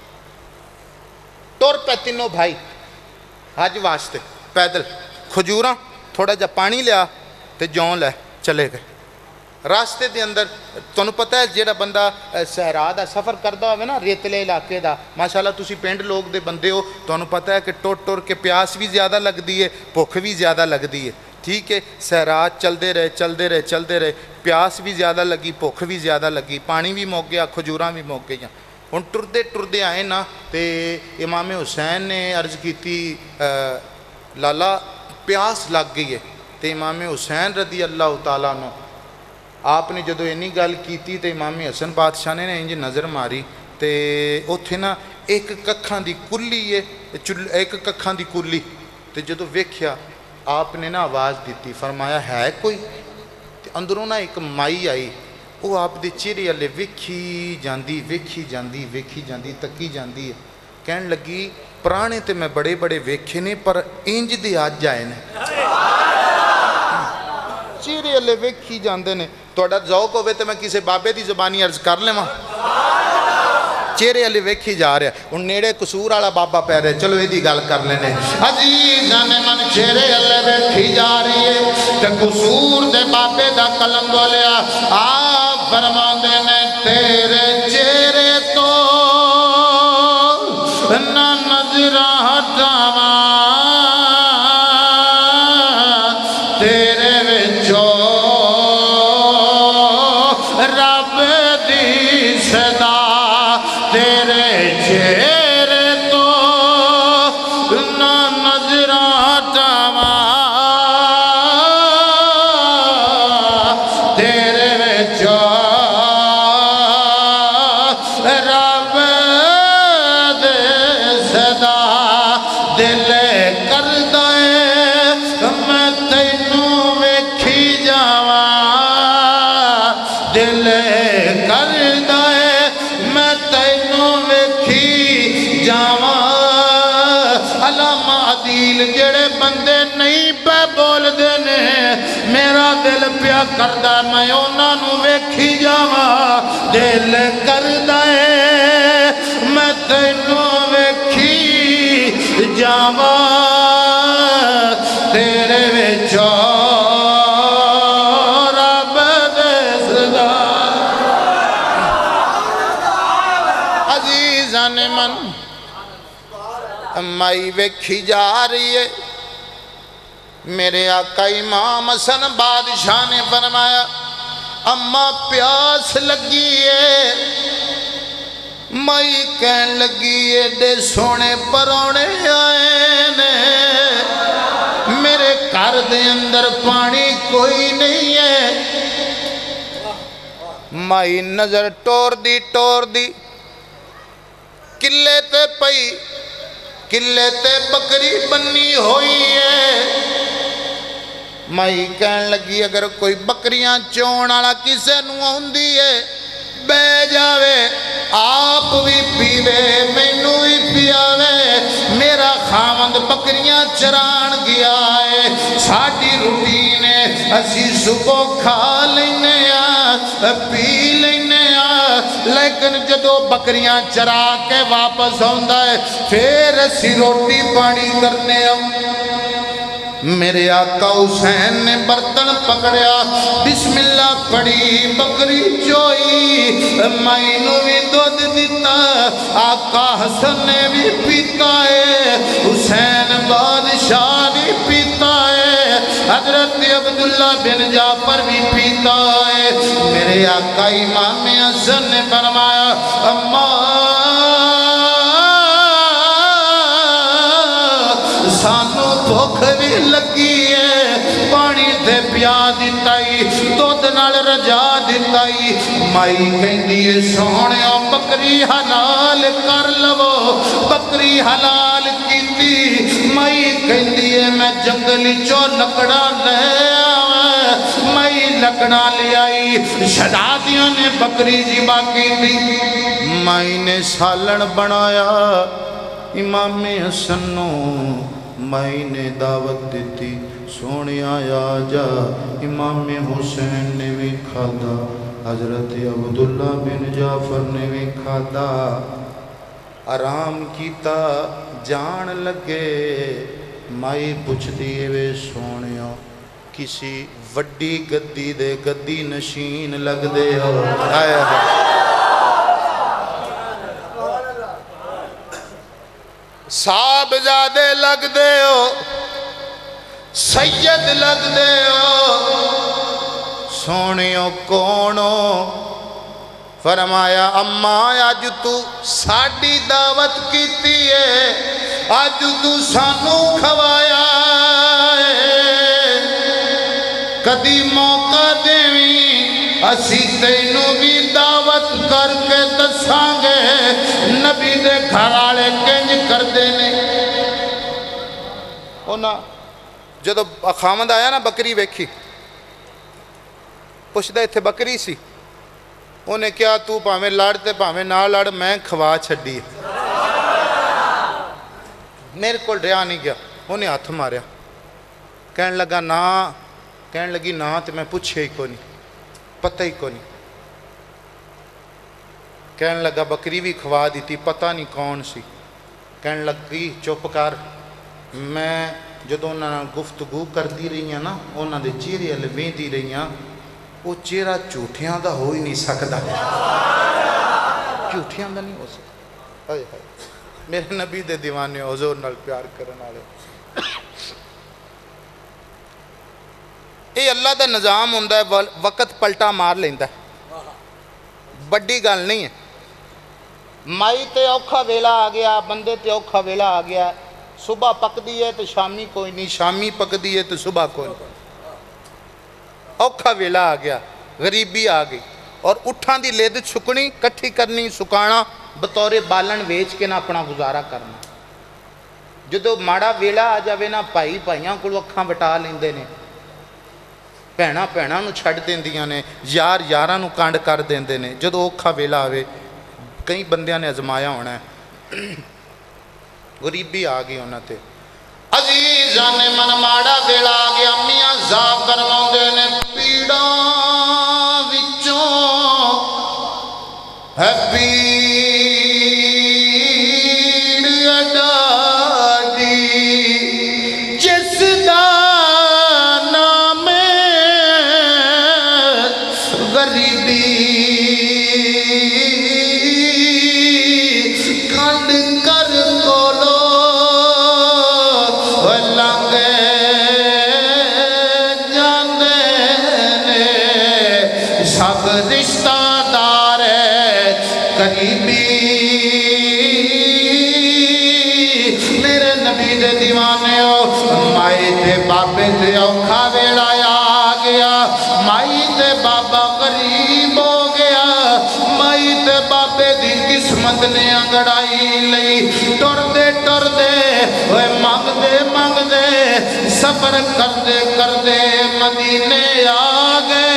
ٹور پہ تینوں بھائی حج واسطے پیدل کھجوراں تھوڑا جا پانی لیا تے جون لے چلے گئے راستے دے اندر تنہوں پتہ ہے جیڑا بندہ صحرا دا سفر کردہ ہوئے نا ریتلے علاقے دا ماشاءاللہ تسی پینڈ لوگ دے بندے ہو تنہوں پتہ ہے کہ ٹور ٹور کے پیاس بھی زیادہ لگ دی ہے بھوک بھی زیادہ لگ دی ہے ٹھیک ہے صحرا چل دے رہے چل دے رہے چل دے رہے پیاس بھی زیادہ لگی بھوک بھی زیادہ لگی پانی بھی موک گیا کھجوراں بھی موک گیا ہن ٹردے ٹردے آئے نا تے امام حسین نے عرض کی تھی لالا پیاس لگ گئی ہے تے امام حسین رضی اللہ تعالیٰ عنہ آپ نے جدو اینی گل کیتی تے امام حسن بادشاہ نے انج نظر ماری تے اوتھے نا ایک ککھاں دی کلی ہے ایک ککھاں دی کلی تے جدو ویکھیا آپ نے نا آواز دیتی فرمایا ہے کوئی تے اندروں نا ایک مائی آئی وہ آپ دے چہرے والے ویکھی جاندی ویکھی جاندی ویکھی جاندی تکی جاندی ہے کہن لگی پرانے تے میں بڑے بڑے ویکھے نے پر انج دے آج جائے نے چہرے والے ویکھی جاندے نے توڑا ذوق ہوئے تے میں کسے بابے دی زبانی عرض کر لے ماں چہرے والے ویکھی جا رہے ہیں ان نیڑے قصور والا بابا پہ رہے چلو یہ دی گل کر لینے عزیزاں من چہرے والے ویکھی جا رہی ہے تے قصور دے بابے دا قلم بولیا آپ فرماندے نے تیرے چہرے تو نہ نظر ہٹاواں تیرے وچوں رب دی صدا تیرے چہرے تو نہ نظر ہٹاواں تیرے وچوں رب دی صدا دل کردا ہے میں تینوں ویکھی جاواں دل کردا ہے میں تینوں ویکھی جاواں علامہ عدیل جڑے بندے نہیں پہ بول دینے میرا دل پیا کردا میں انہاں نوں ویکھی جاواں دل کردا ہے میں تینوں ویکھی جاواں تیرے وچوں رب دے صدا عزیزاں نے من مائی ویکھی جا رہی ہے میرے آقا امام حسن بادشاہ نے فرمایا اماں پیاس لگی ہے مائی کہن لگی ہے دے سونے پرونے آئے نے میرے گھر دے اندر پانی کوئی نہیں ہے مائی نظر ٹور دی ٹور دی کلے تے پئی کلے تے بکری بنی ہوئی ہے مائی کہن لگی اگر کوئی بکریاں چون والا کسے نوں ہوندی ہے بہ جاوے آپ بھی پیوے مینوں بھی پیاوے میرا خاوند بکریاں چران گیا ہے ساڈی روٹین ہے اسی صبح کھا لینے آ پی لینے آ لیکن جدو بکریاں چرا کے واپس ہوندا ہے پھر اسی روٹی پانی کرنے آؤں میرے آقا حسین نے برتن پکڑیا بسم اللہ پڑھی بکری چوئی مائنو بھی دودھ دیتا آقا حسن نے بھی پیتا ہے حسین بادشاہ بھی پیتا ہے حضرت عبداللہ بن جعفر بھی پیتا ہے میرے آقا امام حسن نے فرمایا اماں سانو بھوک بھی لگی ہے پانی تے پیا دیتائی دودھ نال رجا دیتائی مائی کہندی ہے سونےو بکری حلال کر لو بکری حلال کیتی مائی کہندی ہے میں جنگلی چو لکڑا لے آوے مائی لکڑا لے آئی شہزادیاں نے بکری ذبح کیتی مائی نے سالن بنایا امام حسن نو مائی نے دعوت دیتی سونے آیا جا امام حسین نے بھی کھادا حضرت عبداللہ بن جعفر نے بھی کھادا آرام کیتا جان لگے مائی پوچھ دیئے وے سونے ہو کسی وڈی گدی دے گدی نشین لگ دے ہو آئے ہو صاحب زادے لگ دے ہو سید لگ دے ہو سونیوں کونو فرمایا اماں آج تو ساڑی دعوت کیتی ہے آج تو سانو کھوایا ہے کدی موقع دیویں اسی تینوں بھی دعوت کر کے دسانگے نبی دے گھرالے کنج کر دینے اونا جدو خامد آیا نا بکری ویکھی پوچھ دے تھے بکری سی انہیں کیا تو پاہمیں لڑتے پاہمیں نہ لڑ میں کھوا چھڑی میرے کو ڈریا نہیں گیا انہیں ہاتھ ماریا کہنے لگا نا کہنے لگی نا تو میں پوچھے ہی کو نہیں پتہ ہی کو نہیں کہنے لگا بکری بھی کھوا دیتی پتہ نہیں کون سی کہنے لگی چپ کر میں جدو انہوں گفتگو کر دی رہی ہیں نا انہوں دے چہرے والے ویں دی رہی ہیں وہ چہرہ جھوٹیاں دا ہو ہی نہیں سکتا جھوٹیاں دا نہیں ہو سکتا میرے نبی دے دیوانے حضور نال پیار کرن والے اے اللہ دا نظام ہوندا ہے وقت پلٹا مار لیندا ہے بڑی گل نہیں ہے مائی تے اوکھا ویلا آ گیا بندے تے اوکھا ویلا آ گیا صبح پک دی ہے تو شامی کوئی نہیں شامی پک دی ہے تو صبح کوئی نہیں اوکھا ویلا آ گیا غریبی آ گئی اور اٹھان دی لید چھکنی کٹھی کرنی سکانا بطور بالن ویچ کے نہ اپنا گزارا کرنا جدو ماڑا ویلا آ جاوے نا پائی پائیاں کو اکھاں بٹا لیندے نے پینا پینا نو چھڑ دیندیاں نے یار یاراں نو کانڈ کر دیندے نے جدو اوکھا ویلا آوے کئی بندیاں نے ازمایا ہونا ہے غریبی آ گئی ہونا تے عزیزاں نے من ماڑا ویلا آ گیا میاں ذا کرواؤندے نے پیڑاں وچوں ہے پیڑ اڈاڈی جس دا نام غریبی رشتہ دار قریبی میرے نبی دے دیوانے ہو مائی تے بابے تے اوکھا ویڑا آ گیا مائی تے بابا غریب ہو گیا مائی تے بابے دی قسمت نے انگڑائی لئی ٹر دے ٹر دے وہ مانگ دے مانگ دے سفر کر دے کر دے مدینے آ گئے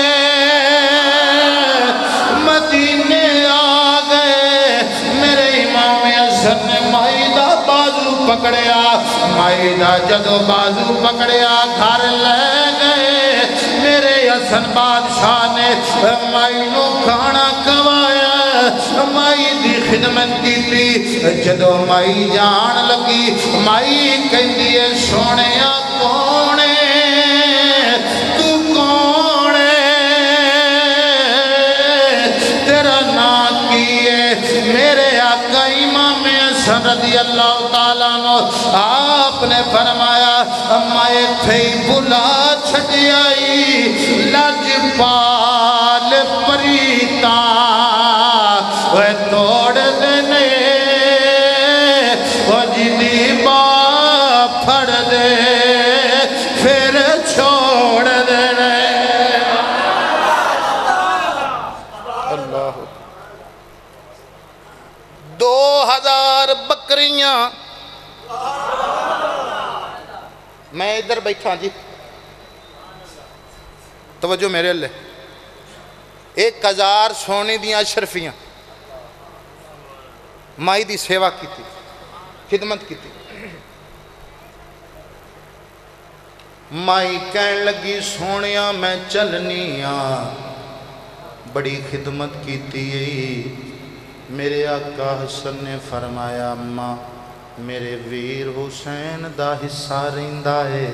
مدینے آ گئے میرے امام حسن نے مائی دا بازو پکڑیا مائی دا جدو بازو پکڑیا گھر لے گئے میرے حسن بادشاہ نے مائی نو کھانا کھوایا مائی دی خدمت کی تھی جدو مائی جان لگی مائی کہندی ہے سونیا کونے تو کونے میرے آقا امام حسن رضی اللہ تعالیٰ عنہ آپ نے فرمایا مائے تھے بلا چھڑی آئی لجپال پریتا وہ توڑ دینے وہ جدی با پھڑ دے پھر چھوڑ دینے اللہ دو ہزار بکریاں میں ادھر بیٹھا جی توجہ میرے لے ایک ہزار سونے دیاں اشرفیاں مائی دی سیوا کی تھی خدمت کی تھی مائی کہن لگی سونیاں میں چلنیاں بڑی خدمت کی تھی میرے آقا حسن نے فرمایا اماں میرے ویر حسین دا حصہ رہندہ ہے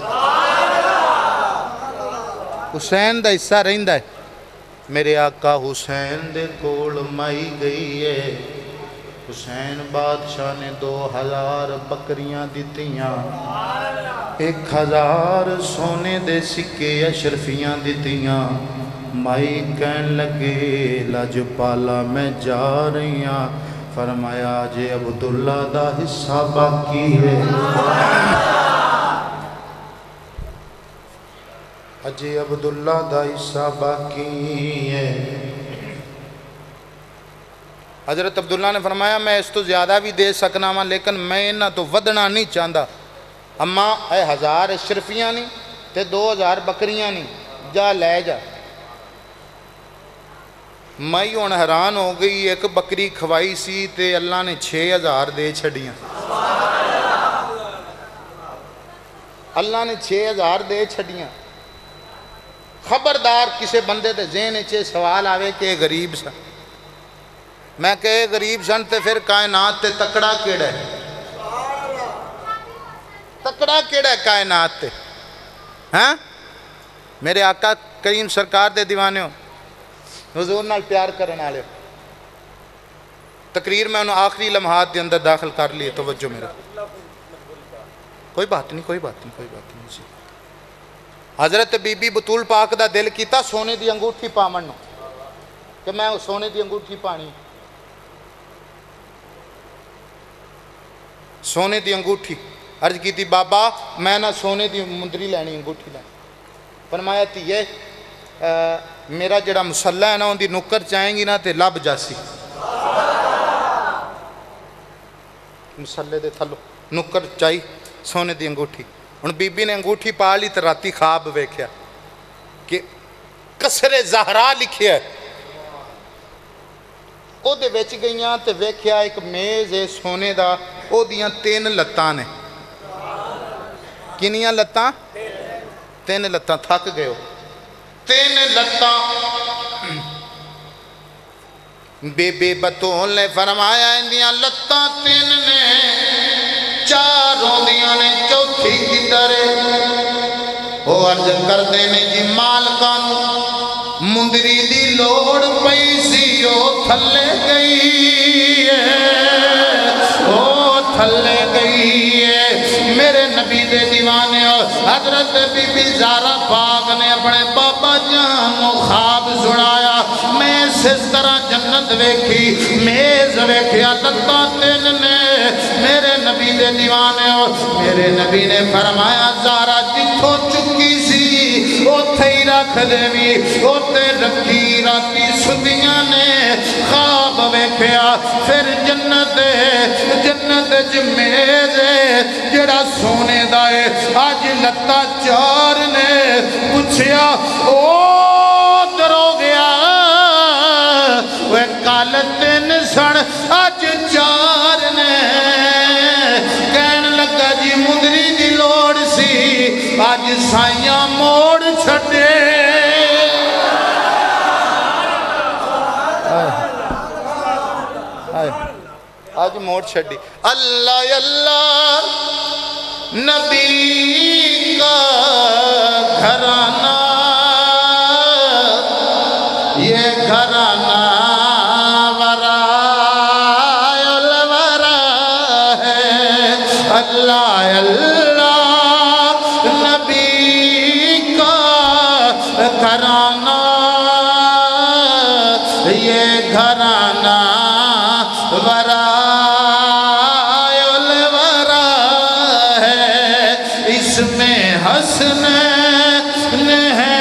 حسین دا حصہ رہندہ ہے میرے آقا حسین دے کول مائی گئی ہے حسین بادشاہ نے دو ہزار بکریاں دیتیاں ایک ہزار سونے دے سکے اشرفیاں دیتیاں مائی کہن لگے لجپالا میں جا رہی ہاں فرمایا جے عبداللہ دا حصہ باقی ہے اجے عبداللہ دا حصہ باقی ہے حضرت عبداللہ نے فرمایا میں اس تو زیادہ بھی دے سکنا ہوں لیکن میں نہ تو ودنا نہیں چاہتا اماں اے ہزار اشرفیاں نہیں تے دو ہزار بکریاں نہیں جا لے جا مائی ہون حیران ہو گئی ایک بکری کھوائی سی تے اللہ نے چھ ہزار دے چھڑیاں اللہ نے چھ ہزار دے چھڑیاں خبردار کسے بندے دے ذہن چے سوال آوے کہ غریب سا میں کہے غریب سن تے پھر کائنات تے تکڑا کیڑا ہے تکڑا کیڑا ہے کائنات تے ہاں میرے آقا کریم سرکار دے دیوانے ہو حضور نال پیار کرنے والے تقریر میں انہوں آخری لمحات دے اندر داخل کر لیے توجہ میرا کوئی بات نہیں کوئی بات نہیں کوئی بات نہیں جی حضرت بی بی بطول پاک دا دل کیتا سونے دی انگوٹھی پامن نو کہ میں سونے دی انگوٹھی پانی سونے دی انگوٹھی عرض کی تھی بابا میں نہ سونے دی مندری لینی انگوٹھی لینی فرمایا تھی یہ میرا جڑا مسلح ہے نا ان دی نکر چاہیں گی نا تے لب جاسی مسلح دے تھلو نکر چاہی سونے دی انگوٹھی ان بی بی نے انگوٹھی پا لی تے راتی خواب ویکھیا کہ قصر زہرا لکھیا ہے او دے ویچ گئیاں تے ویکھیا ایک میز ہے سونے دا او دیاں تین لتاں نے کنیاں لتاں تین لتاں تھک گئے ہو تین لتاں بے بے بطول نے فرمایا اندیاں لتاں تین نے چار روندیاں نے چوتھی کی درے وہ عرض کر دینے جی مالکانو مندری دی لوڑ پیسی او تھلے گئی ہے او تھلے گئی ہے میرے نبی دے دیوانے حضرت بی بی زارا پاک نے اپنے بابا جان کو خواب سنایا میں اس طرح جنت ویکھی میز ویکھیا لتاں تین نے میرے نبی دے دیوانے میرے نبی نے فرمایا زارا جتھوں چکی سی اوتھے ہی رکھ دیوی اوتھے رکھی راتی سدیاں نے خواب ویکھیا پھر جنت جنت جمیز جڑا سونے دائے آج لتا چار نے پوچھیا او درو گیا وہ کال تین سن آج چار نے کہن لگا جی مندری دی لوڑ سی آج سائیاں موڑ چھڑے آج موڑ چھڑی اللہ اللہ نبی کا گھرانہ یہ گھرانہ ورائے الورا ہے اللہ اللہ نبی کا گھرانہ یہ گھرانہ ورائے الورا ہے اس میں حسنین ہے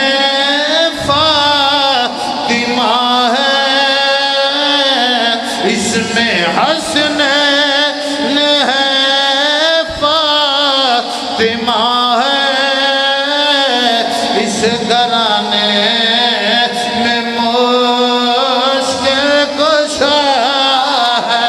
فاطمہ ہے اس میں حسنین ہے فاطمہ ہے اس گھرانے میں مشکل کشا ہے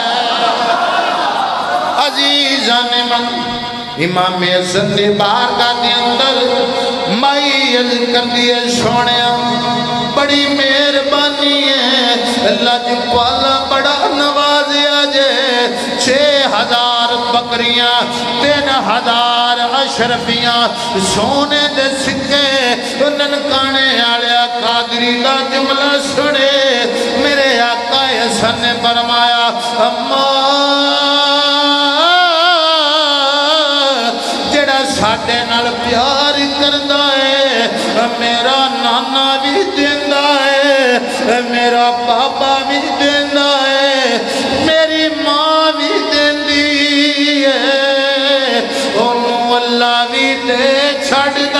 عزیزان من امام حسن دی بارگاہ دے اندر مائی عرض کر دیے سونیا بڑی مہربانی ہے اللہ جی پالا بڑا نوازیا جے چھ ہزار بکریاں تین ہزار اشرفیاں سونے دے سکے ننکانے آلیا قادری دا جملہ سنے میرے آقا حسن نے فرمایا اماں ساڑھے نال پیار کردہ ہے میرا نانا بھی دیندہ ہے میرا بابا بھی دیندہ ہے میری ماں بھی دیندی ہے انہوں اللہ بھی دے چھڑ دا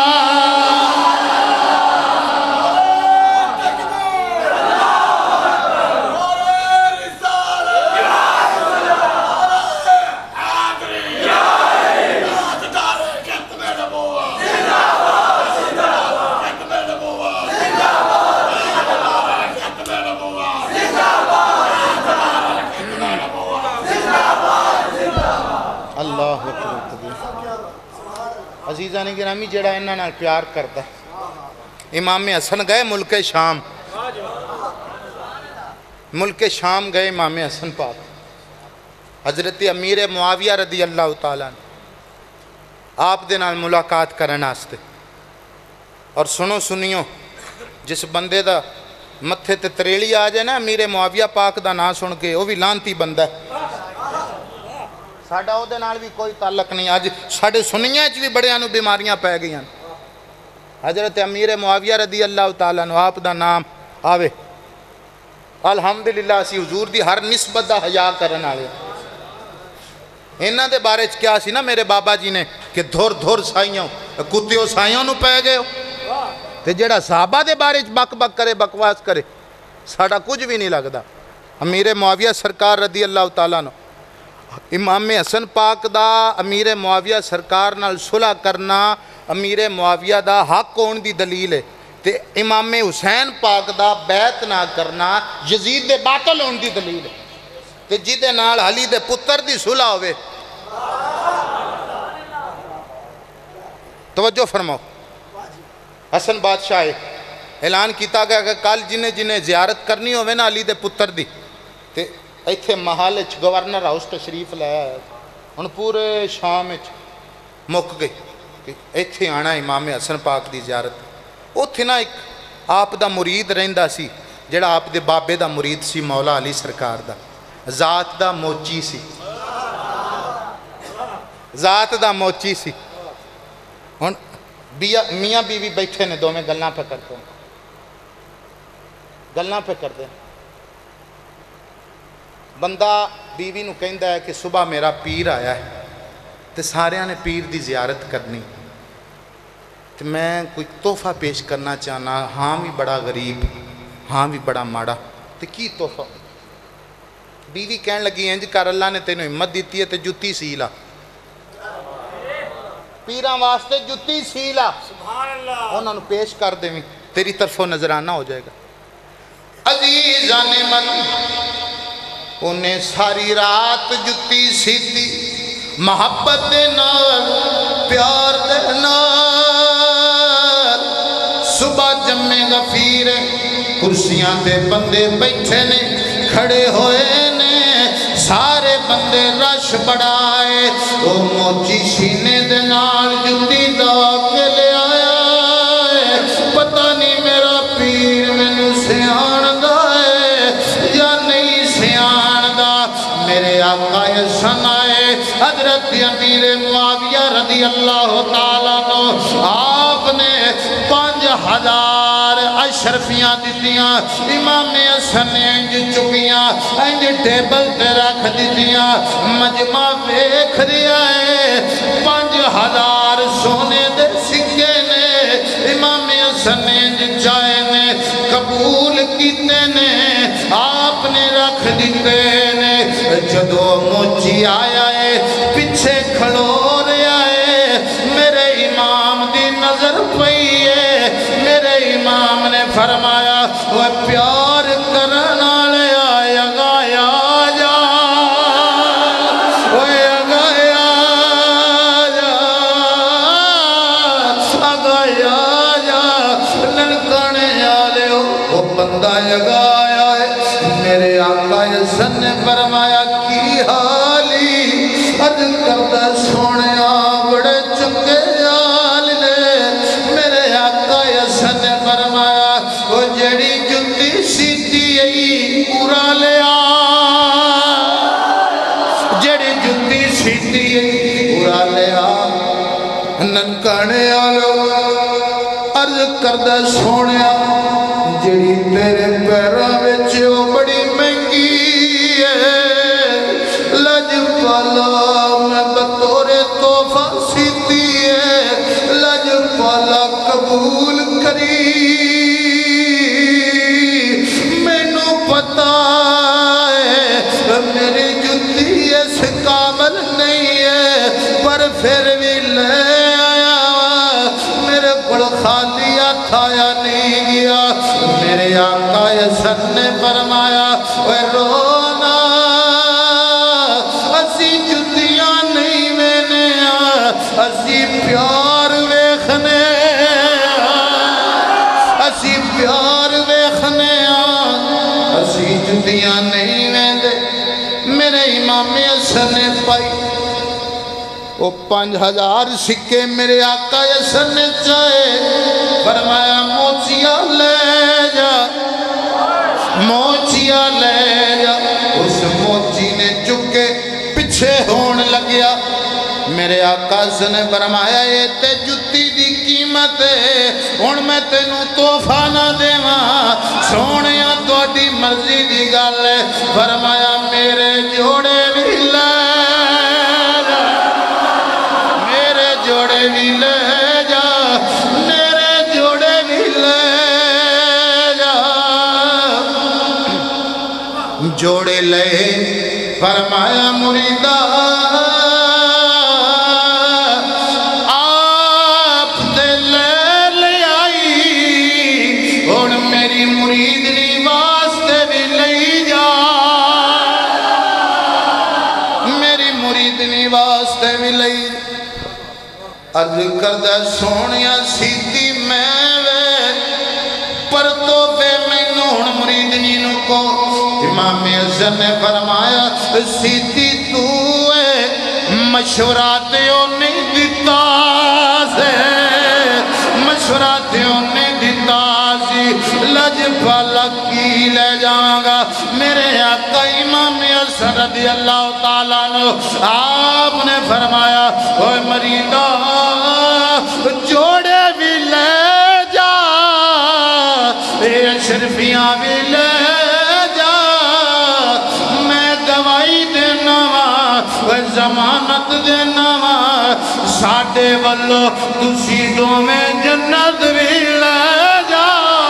عزیزانی گرامی جڑا انہاں نال پیار کرتا امام حسن گئے ملک شام ملک شام گئے امام حسن پاک حضرت امیر معاویہ رضی اللہ تعالیٰ آپ دے نال ملاقات کرنا آستے اور سنو سنیو جس بندے دا متھے تے تریلی آ جائے نا امیر معاویہ پاک دا نا سن کے وہ بھی لانتی بندہ ہے ساڑھا او دے نال بھی کوئی تعلق نہیں آج ساڑھے سنیاں چ بھی بڑے آنو بیماریاں پہ گئی ہیں حضرت امیر معاویہ رضی اللہ تعالیٰ عنہ آپ دا نام آوے الحمدللہ اسی حضور دی ہر نسبت دا حیا کرن آلے انہاں دے بارے چ کیا سی نا میرے بابا جی نے کہ دھور دھور سائیوں کتیوں سائیوں نو پہ گئے ہو تے جڑا صحابہ دے بارے چ بک بک کرے بکواس کرے ساڑھا کچھ بھی نہیں لگدا امیر معاویہ سرکار رضی اللہ تعالیٰ عنہ امام حسن پاک دا امیر معاویہ سرکار نال صلح کرنا امیر معاویہ دا حق ہون دی دلیل ہے تے امام حسین پاک دا بیعت نہ کرنا یزید دے باطل ہون دی دلیل ہے تے جیدے نال علی دے پتر دی صلح ہوئے توجہ فرماؤ حسن بادشاہ اعلان کیتا گیا کہ کل جنہیں جنہیں زیارت کرنی ہوئے نا علی دے پتر دی تے ایتھے محل وچ گورنر ہاؤس تشریف لے آیا ہن پورے شام وچ مک گئی کہ ایتھے آنا امام حسن پاک دی زیارت اوتھے نا ایک آپ دا مرید رہندا سی جڑا آپ دے بابے دا مرید سی مولا علی سرکار دا ذات دا موچی سی ذات دا موچی سی ہن میاں بیوی بیٹھے نے دو میں گلاں پہ کرتے ہیں گلاں پہ کرتے ہیں بندہ بیوی نو کہندا ہے کہ صبح میرا پیر آیا ہے تے ساریاں نے پیر دی زیارت کرنی تے میں کوئی تحفہ پیش کرنا چاہنا ہاں بھی بڑا غریب ہاں بھی بڑا ماڑا تے کی تحفہ بیوی کہن لگی انج کر اللہ نے تینوں ہمت دیتی ہے تے جتی سیلا پیراں واسطے جتی سیلا سبحان اللہ انہوں نے پیش کر دیں تیری طرفوں نظرانہ ہو جائے گا عزیزان من انہیں ساری رات جتی سیتی محبت دے نال پیار دے نال صبح جمع غفیر کرسیاں دے بندے بیٹھے نے کھڑے ہوئے نے سارے بندے رش بڑھائے وہ موچی سینے دے نال جتی دا کے لے آیا ہے پتہ نہیں میرا پیر مینوں سیان دا ہے یا نہیں سیان دا میرے آقا حسن آئے حضرت امیر معاویہ رضی اللہ تعالیٰ عنہ آپ نے پانچ ہزار اشرفیاں دیتیاں امام حسن نے انج چکیاں انج ٹیبل تے رکھ دیتیاں مجمع ویکھ رہا ہے پانچ ہزار سونے دے سکے نے امام حسن نے انج چائے نے قبول کیتے نے آپ نے رکھ دیتے نے جدو موچی آیا ہے پیچھے کھڑو رہا ہے میرے امام دی نظر پئی ہے میرے امام نے فرمایا وہ پیار کرنا لے آیا گایا جا وہ گایا جا گایا جا لڑکانے آلے ہو وہ بندہ گایا ہے میرے آقا حسن نے فرمایا کی حالی عرض کردہ سونیا بڑے چنگے حال لے میرے آقا حسن نے فرمایا وہ جڑی جتی سیتی ای پورا لیا جڑی جتی سیتی ای پورا لیا ننکانے آلو عرض کردہ سونیا جڑی تیرے پیرہ وچو بڑی مہنگی ہے لج پالا میں بطور توفہ سیتی ہے لج پالا قبول کری میں نو پتا ہے میری جتی اس قابل نہیں ہے پر پھر بھی لے آیا میرے بڑ خالی آتھایا نہیں گیا میرے آقا حسن نے فرمایا اے رونا اسی جتیاں نہیں مینے اسی پیار ویخنے اسی پیار ویخنے اسی جتیاں نہیں مینے میرے امام حسن نے پائی وہ پانچ ہزار سکے میرے آقا حسن نے چاہے فرمایا موچیا لے جا موچیا لے جا اس موچی نے چکے پچھے ہون لگیا میرے آقا حسن نے فرمایا یہ تے جتی دی قیمت ہے ہن میں تینوں تحفہ نہ دیواں سونیا تہاڈی مرضی دی گل ہے فرمایا میرے جوڑے بھی لے جوڑے بھی لے جا میرے جوڑے بھی لے جا جوڑے لے فرمایا مریدہ آپ دے لے لے آئی اور میری مریدنی واسطے بھی لے جا میری مریدنی واسطے بھی لے جا عرض کردہ سونیا سیتی میں پر تو بے مینوں ہن مرید جی نو کو امام حسن نے فرمایا سیدھی تو ہے مشورہ دیو نہیں دیتا سے مشورہ دیو نہیں دیتا سی لج پھلک کی لے جاؤں گا میرے آقا امام حسن رضی اللہ تعالیٰ عنہ آپ نے فرمایا اوہ مریدہ جوڑے بھی لے جا اشرفیاں بھی لے جا میں دوائی دینا وہ ضمانت دینا ساڑھے والو تسی دو میں جنت بھی لے جا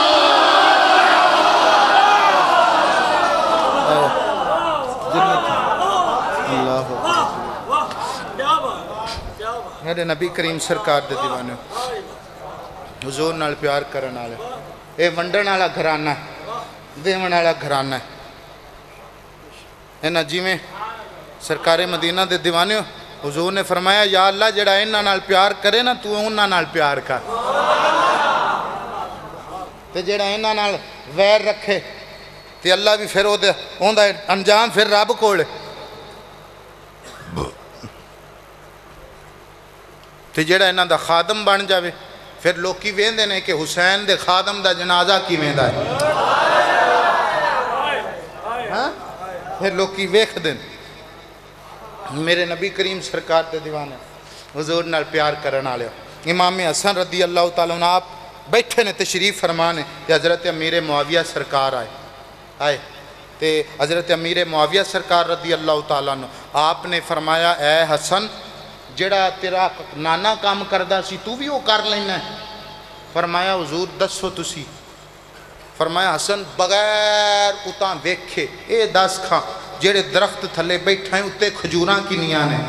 میرے نبی کریم سرکار دے دیوانے حضور نال پیار کرن والے اے ونڈن والا گھرانہ ہے دیون والا گھرانہ ہے اینا جی میں سرکار مدینہ دے دیوانے حضور نے فرمایا یا اللہ جڑا انہاں نال پیار کرے نا تو انہاں نال پیار کر تے جڑا انہاں نال ویر رکھے تے اللہ بھی پھر او دے اوندا انجام پھر رب کول تے جڑا انہاں دا خادم بن جاوے پھر لوکی ویندے نے کہ حسین دے خادم دا جنازہ کی ویندا ہے ہاں پھر لوکی ویکھ دین میرے نبی کریم سرکار دے دیوانے حضور نال پیار کرن والے امام حسن رضی اللہ تعالیٰ عنہ آپ بیٹھے نے تشریف فرمانے کہ حضرت امیر معاویہ سرکار آئے آئے تے حضرت امیر معاویہ سرکار رضی اللہ تعالیٰ عنہ آپ نے فرمایا اے حسن جڑا تیرا نانا کام کردہ سی تو بھی وہ کر لینا ہے فرمایا حضور دسو تسی فرمایا حسن بغیر اتاں ویکھے اے دس کھاں جڑے درخت تھلے بیٹھائیں اتے کھجوراں کی نیاں نے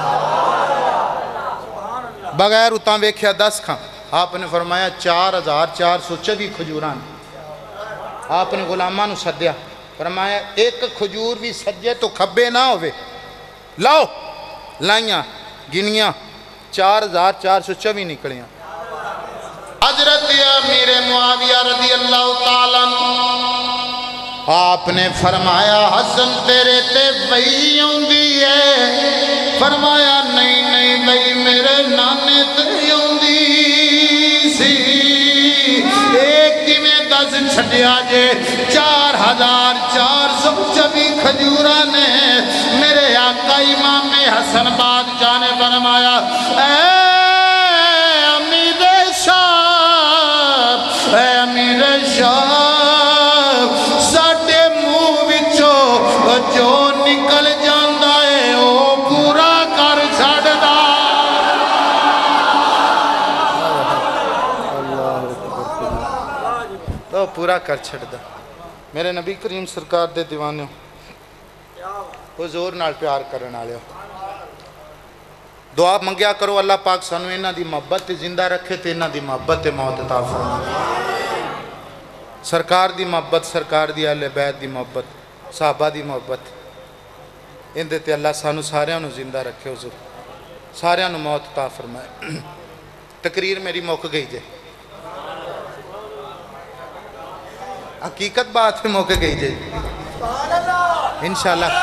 بغیر اتاں ویکھیا دس کھاں آپ نے فرمایا چار ہزار چار سو چوبی کھجوراں آپ نے غلاماں نو سدیا فرمایا ایک کھجور بھی سجے تو کھبے نہ ہوئے لاؤ لائیاں گنیاں چار ہزار چار سو چوبی نکلیاں حضرت امیر معاویہ رضی اللہ تعالیٰ آپ نے فرمایا حسن تیرے تے وہی ہوندی ہے فرمایا نہیں نہیں وہی میرے نانے تے ہوندی سی ایک کی میں دس چھٹیا جے چار ہزار چار سو چوبی کھجورہ نے میرے آقا امام حسن بادشاہ نے فرمایا اے امیر شاہ اے امیر شاہ ساڑھے منہ وچوں جو نکل جاندہ ہے وہ پورا کر چھڑدا تو پورا کر چھڑدا میرے نبی کریم سرکار دے دیوانے حضور نال پیار کرن والے دعا منگیا کرو اللہ پاک سانو انہاں دی محبت زندہ رکھے تے انہاں دی محبت موت عطا فرمائے سرکار دی محبت سرکار دی اہل بیت دی محبت صحابہ دی محبت ان دے تے اللہ سانو سارے نو زندہ رکھے حضور سارے نو موت عطا فرمائے تقریر میری موقع گئی جے حقیقت بات ہے موقع گئی جے انشاءاللہ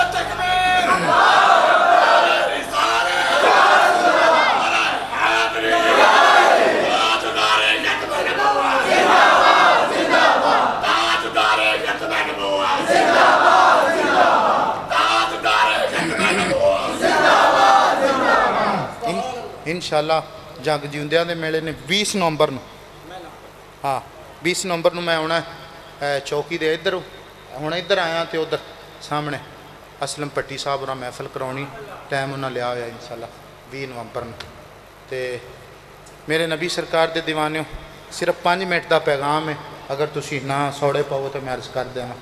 انشاءاللہ جنگ جیوندیاں دے میلے نے بیس نومبر نو ہاں بیس نومبر نو میں ہونا چوکی دے ادھر ہونا ادھر آیا تے ادھر سامنے اسلم پٹی صاحب انہاں محفل کرونی ٹائم انہاں لیا ہویا انشاءاللہ بیس نومبر نو تے میرے نبی سرکار دے دیوانے صرف پانچ منٹ دا پیغام ہے اگر تسی نہ سوڑے پاؤ تو میں عرض کر دینا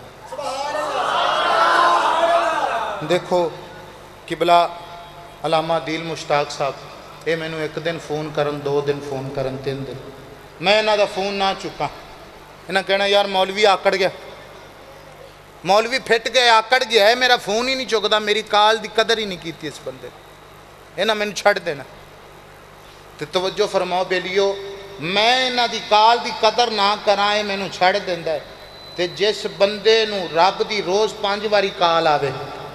دیکھو قبلہ علامہ دیل مشتاق صاحب اے میں نے ایک دن فون کرن دو دن فون کرن تین دن میں انہاں دا فون نہ چکا انہاں کہنا یار مولوی آکڑ گیا مولوی پھٹ گیا آکڑ گیا ہے میرا فون ہی نہیں چکدا میری کال دی قدر ہی نہیں کیتی اس بندے انہاں میں نے چھڑ دینا تے توجہ فرماؤ بیلیو میں انہاں دی کال دی قدر نہ کرائیں مینوں چھڑ دیندا ہے تے جس بندے نو رب دی روز پانچ واری کال آوے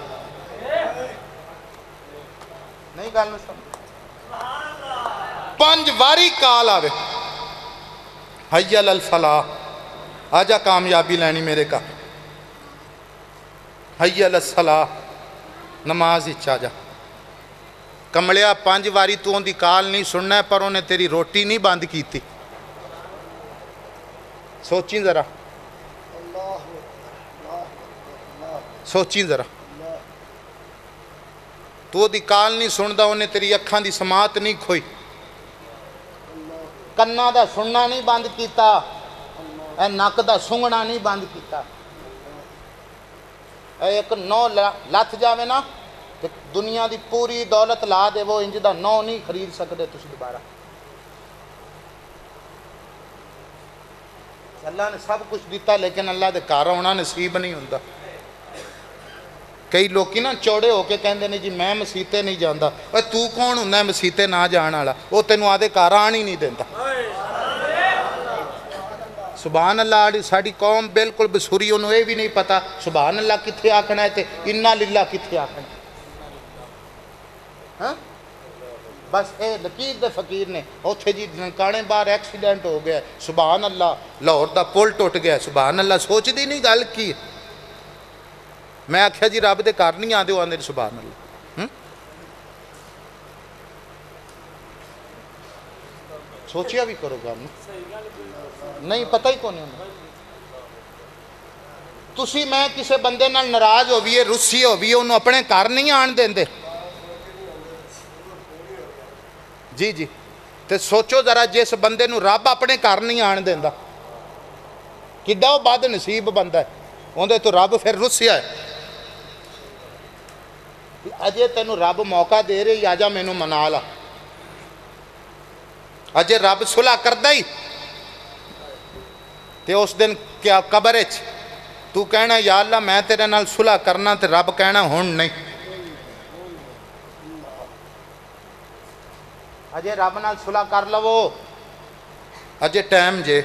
نہیں گل نو سمجھ پانچ واری کال آوے حی علی الفلاح آجا کامیابی لینی میرے کا حی علی الصلاح نماز ہی چاہ جا کملیا پانچ واری تو ان دی کال نہیں سننا ہے پر انہیں تیری روٹی نہیں بند کی تھی سوچیں ذرا سوچیں ذرا تو دی کال نہیں سندا انہیں تیری اکھاں دی سماعت نہیں کھوئی کنا دا سننا نہیں بند کیتا اے نک دا سنگنا نہیں بند کیتا اے ایک نو لاتھ جاوے نا کہ دنیا دی پوری دولت لا دے وہ انج دا نو نہیں خرید سکتے تسی دوبارہ اللہ نے سب کچھ دیتا لیکن اللہ دے کار ہونا نصیب نہیں ہوندا کئی لوگ نا چوڑے ہو کے کہندے نے جی میں مسیتے نہیں جاندا اوے تو کون ہوندا ہے مسیتے نہ جان والا وہ تینوں آدے کار آن ہی نہیں دیندا سبحان اللہ ساڑی قوم بالکل بسوری انہوں یہ بھی نہیں پتا سبحان اللہ کتھے آکھنا ہے تے انا للہ کتھے آکھنا ہے ہاں بس اے لکیر دے فقیر نے اوتھے جی ننکانے بار ایکسیڈنٹ ہو گیا سبحان اللہ لاہور دا پول ٹوٹ گیا سبحان اللہ سوچ دی نہیں گل کی میں آکھیا جی رب دے کار نہیں آدھے آندے سبحان اللہ سوچیا بھی کرو گا نہیں پتہ ہی کون ہے تسی میں کسے بندے نال ناراض ہوئیے رسی ہوئیے انہوں اپنے کار نہیں آن دیں دے جی جی تے سوچو ذرا جس بندے نو رب اپنے کار نہیں آن دیں دا کڈا وہ بد نصیب بندہ ہے اندے تو رب پھر رسیا ہے اجے تینوں رب موقع دے رہی آجا مینوں منا لا اجے رب صلح کردہ ہی تے اس دن کیا قبر اچ تو کہنا یا اللہ میں تیرے نال صلح کرنا تے رب کہنا ہون نہیں اجے رب نال صلح کر لو اجے ٹائم جے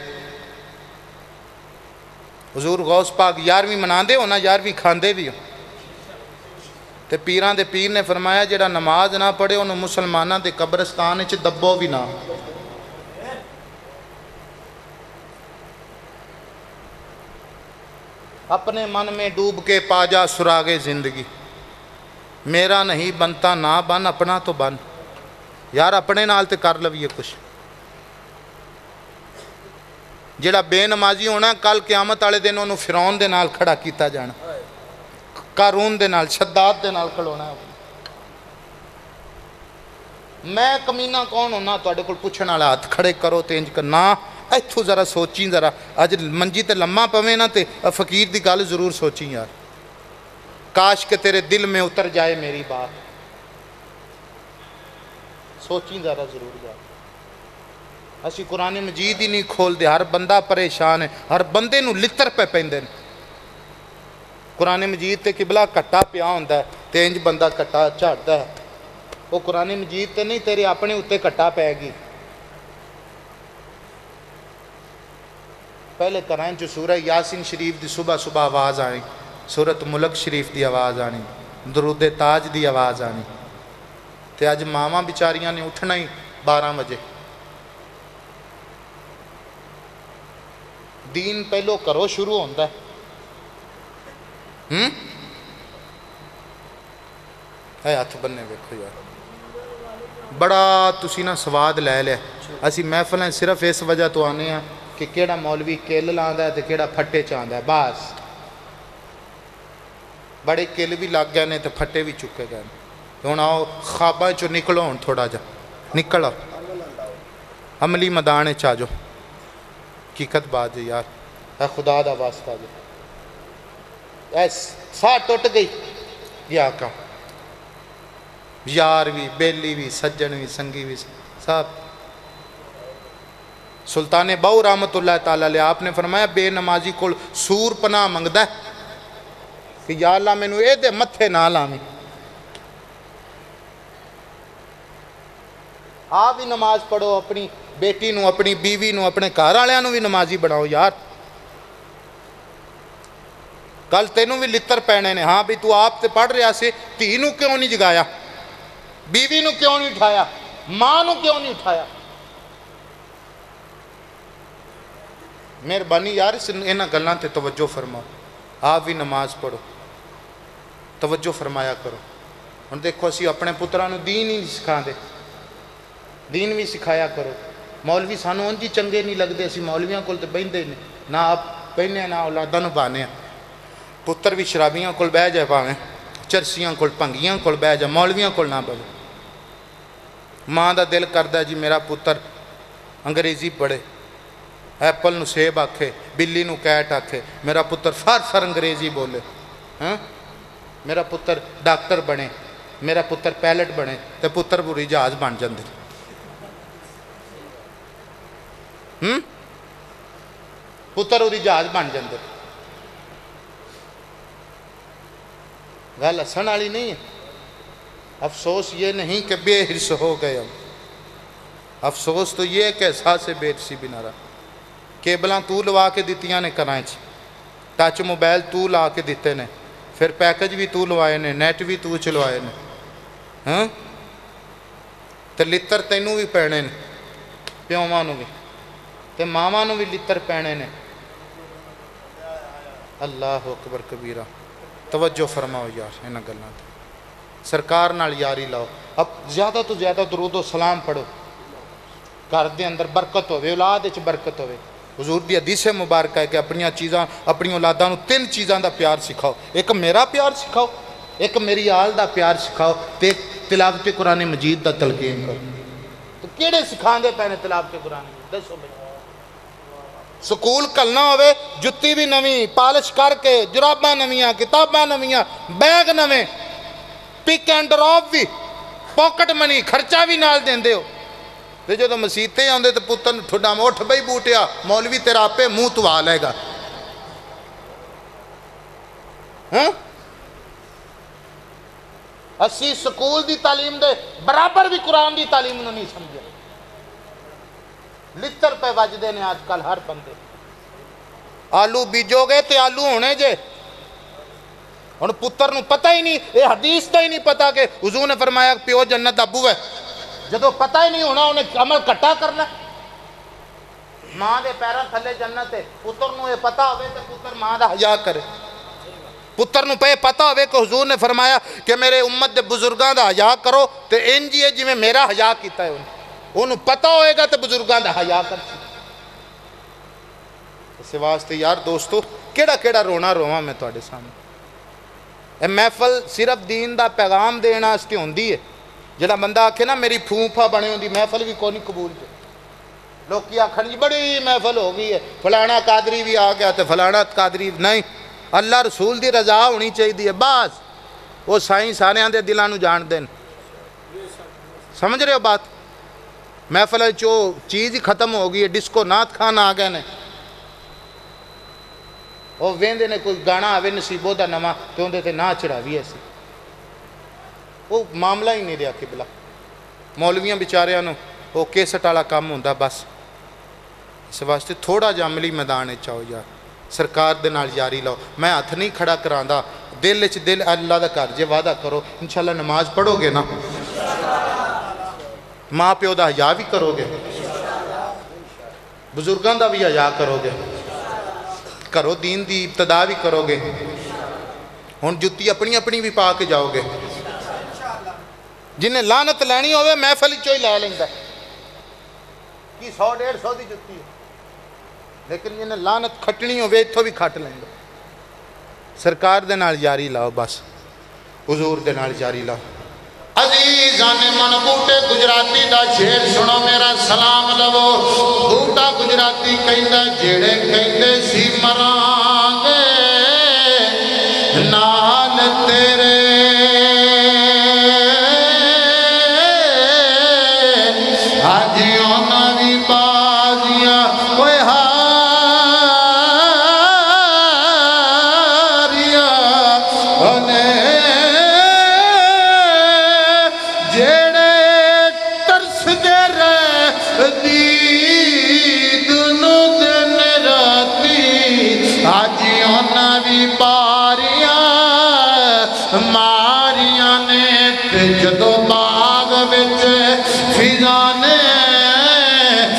حضور غوث پاک یارویں منا دے ہونا یارویں کھاندے بھی ہو تے پیران دے پیر نے فرمایا جڑا نماز نہ پڑھے انہوں مسلمانہ دے قبرستان اچ دبو بھی نہ اپنے من میں ڈوب کے پا جا سراغ زندگی میرا نہیں بنتا نہ بن اپنا تو بن یار اپنے نال تے کر لویے کچھ جڑا بے نمازی ہونا کل قیامت والے دن انہوں فرعون دے نال کھڑا کیتا جانا قارون دے نال شداد دے نال کھڑونا ہے میں کمینہ کون ہونا تواڈے کول پوچھن والا ہاتھ کھڑے کرو تے انج کرنا ایتھوں ذرا سوچیں ذرا اج منجی تے لمحہ پویں نا تے فقیر دی گل ضرور سوچیں یار کاش کہ تیرے دل میں اتر جائے میری بات سوچیں ذرا ضرور جائے اسی قرآن مجید ہی نہیں کھول دے ہر بندہ پریشان ہے ہر بندے نو لتر پہ پیندے قرآن مجید تے قبلہ کٹا پیا ہوندا ہے تے انج بندہ کٹا چڑھدا ہے وہ قرآن مجید تے نہیں تیرے اپنے اتے کٹا پے گی پہلے کرائیں جو سورہ یاسین شریف دی صبح صبح آواز آنی سورت ملک شریف دی آواز آنی درود تاج دی آواز آنی تے اج ماما بیچاریاں نے اٹھنا ہی بارہ بجے دین پہلو کرو شروع ہوندہ ہے ہم اے ہاتھ بننے ویکھو یار بڑا تسی نا سواد لے لے اسی محفلیں صرف اس وجہ تو آنے ہیں کہ کیڑا مولوی کل لاندہ ہے تے کیڑا پھٹے چاندہ ہے باس بڑے کل بھی لگ گئے نے تے پھٹے بھی چکے گئے ہوں آؤ خوابہ چو نکلو ہوں تھوڑا جا نکلو عملی مدانے چاہ جو حقیقت بات ہے یار اے خدا دا واسطہ جو اے ساہ ٹوٹ گئی یا کا یار بھی بیلی بھی سجن بھی سنگی بھی صاحب سلطان باؤ رحمت اللہ تعالیٰ علیہ آپ نے فرمایا بے نمازی کو سور پناہ منگدہ ہے کہ یا اللہ میں نو اے دے متھے نہ لامی آپ بھی نماز پڑھو، اپنی بیٹی نو، اپنی بیوی نو، اپنے گھر والوں نو بھی نمازی بناؤ یار. کل تینوں بھی لتر پینے نے. ہاں بھی تو آپ تے پڑھ رہا سی، دھی نو کیوں نہیں جگایا، بیوی نو کیوں نہیں اٹھایا، ماں نو کیوں نہیں اٹھایا؟ مہربانی یار انہاں گلاں تے توجہ فرماؤ. آپ بھی نماز پڑھو، توجہ فرمایا کرو. ہن دیکھو اسی اپنے پتراں نو دین ہی نہیں سکھا دے. دین بھی سکھایا کرو. مولوی سانو انجی چنگے نہیں لگتے، اسی مولویاں کول تے بہندے نہیں، نہ آپ بہنے نہ اولاداں نو بانے. پتر بھی شرابیاں کول بہ جائے، پاویں چرسیاں کول پنگیاں کول بہ جائے، مولویاں کول نہ بہے. ماں دا دل کردا جی میرا پتر انگریزی پڑھے، ایپل نو سیب آکھے، بلی نو کیٹ آکھے، میرا پتر فر فر انگریزی بولے. ہاں میرا پتر ڈاکٹر بنے، میرا پتر پیلٹ بنے، تے پتر پوری جہاز بن جاندے. ہم پتر پوری جہاز بن جاندے. گل ہسن والی نہیں ہے. افسوس یہ نہیں کہ بے حرص ہو گئے ہم، افسوس تو یہ ہے کہ احساس بے حرصی بھی نہ رہا. کیبلاں تو لوا کے دیتیاں نے کرائیں چ، ٹچ موبائل تو لا کے دیتے نے، پھر پیکج بھی تو لوائے نے، نیٹ بھی تو چلوائے نے. ہاں تے لتر تینوں بھی پینے نے، پیوواں نو بھی تے ماواں نو بھی لتر پینے نے. اللہ اکبر کبیرہ. توجہ فرماؤ یار انہاں گلاں تے. سرکار نال یاری لاؤ. اب زیادہ تو زیادہ درود و سلام پڑھو. گھر دے اندر برکت ہوے، اولاد وچ برکت ہوے. حضور دی حدیث مبارکہ ہے کہ اپنی چیزاں اپنی اولاداں نو تین چیزاں دا پیار سکھاؤ. ایک میرا پیار سکھاؤ، ایک میری آل دا پیار سکھاؤ، تے تلاوت قرآن مجید دا تلقین کرو. تو کیڑے سکھاندے پے نے تلاوت قرآن مجید؟ دسو بھائی. سکول کلنا ہوئے، جتی بھی نویں پالش کر کے، جراباں نویاں، کتاباں نویاں، بیگ نویں، پک اینڈ ڈراپ بھی، پاکٹ منی خرچہ بھی نال دیندے ہو. تے جدو مسیتے آندے تے پتر ٹھڈا میں اٹھ بھئی بوٹیا، مولوی تیرا آپے منہ توا لے گا. ہاں اسی سکول دی تعلیم دے برابر بھی قرآن دی تعلیم نو نہیں سمجھے. لتر پہ وجدے نے آج کل ہر بندے. آلو بیجو گے تے آلو ہونے جے. اور پتر نو پتہ ہی نہیں، یہ حدیث دا ہی نہیں پتا کہ حضور نے فرمایا پیو جنت ابو ہے. جدو پتہ ہی نہیں ہونا انہیں عمل کٹا کرنا. ماں دے پیروں تھلے جنت ہے. پتر نو یہ پتہ ہوئے تے پتر ماں دا حیا کرے. پتر نو پہ پتہ ہوئے کہ حضور نے فرمایا کہ میرے امت دے بزرگاں دا حیا کرو تے انجی ہے جی میں میرا حیا کیتا ہے. انہوں پتہ ہوئے گا تے بزرگاں دا حیا کر سی. اس واسطے یار دوستو کیڑا کیڑا رونا رواں میں تواڈے سامنے. اے محفل صرف دین دا پیغام دینا اس کے ہوندی ہے. جڑا بندہ آکھے نا میری پھوپھا بنے ہوندی محفل بھی کوئی نہیں قبول جے. لوکی آکھن جی بڑی محفل ہو گئی ہے، فلانا قادری بھی آ گیا تے فلانا قادری نہیں. اللہ رسول دی رضا ہونی چاہیے بس. وہ سائیں سارے دے دلوں جان دین. سمجھ رہے ہو بات؟ محفل چو چیز ہی ختم ہو گئی ہے. ڈسکو نعت خان آ گئے نے، وہ ویندے نے کوئی گانا آوے نصیبوں دا نواں تے اندے تے نہ چڑھاوی ایسی. وہ معاملہ ہی نہیں رہا قبلہ. مولویاں بیچاریاں نو وہ کیسٹ والا کام ہوندا بس. اس واسطے تھوڑا جا عملی میدان چاہو یار. سرکار دے نال یاری لاؤ. میں ہاتھ نہیں کھڑا کراندا، دل وچ دل اللہ دا کر جے وعدہ کرو انشاءاللہ نماز پڑھو گے نا، ماں پیو دا حیا بھی کرو گے، بزرگاں دا بھی حیا کرو گے، کرو دین دی ابتدا بھی کرو گے. ہن جتی اپنی اپنی بھی پا کے جاؤ گے. جنہیں لعنت لینی ہوئے محفل چو ہی لے لیندا کی سو ڈیڑھ سو دی جتی ہے، لیکن جنہیں لعنت کھٹنی ہوئے اتھو بھی کھٹ لیں گے. سرکار دے نال یاری لاؤ بس، حضور دے نال یاری لاؤ. عزیزان من بوٹے گجراتی دا شیر سنو میرا سلام لو. بوٹا گجراتی کہندا جیڑے کہندے سی مرانگے نال تیرے آجیوں نوی بازیاں کوئی جیڑے ترس دے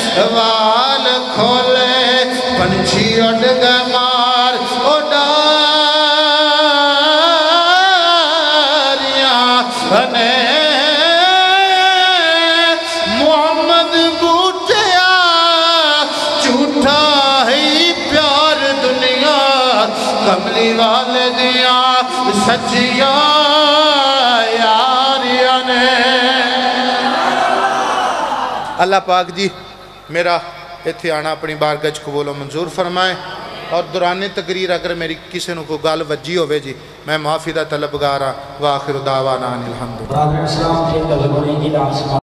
وال کھولے پنچھی اڑ گئے مار اڈاریاں نے محمد بوٹیا جھوٹا ہی پیار دنیا کملی والے دیا سچیا یاریاں نے۔ اللہ پاک جی میرا ایتھے آنا اپنی بارگاہ قبول و منظور فرمائے، اور دوران تقریر اگر میری کسی نے کوئی گال وجی ہوئے جی میں معافی دا طلبگار ہاں۔ وآخر دعوانا ان الحمد۔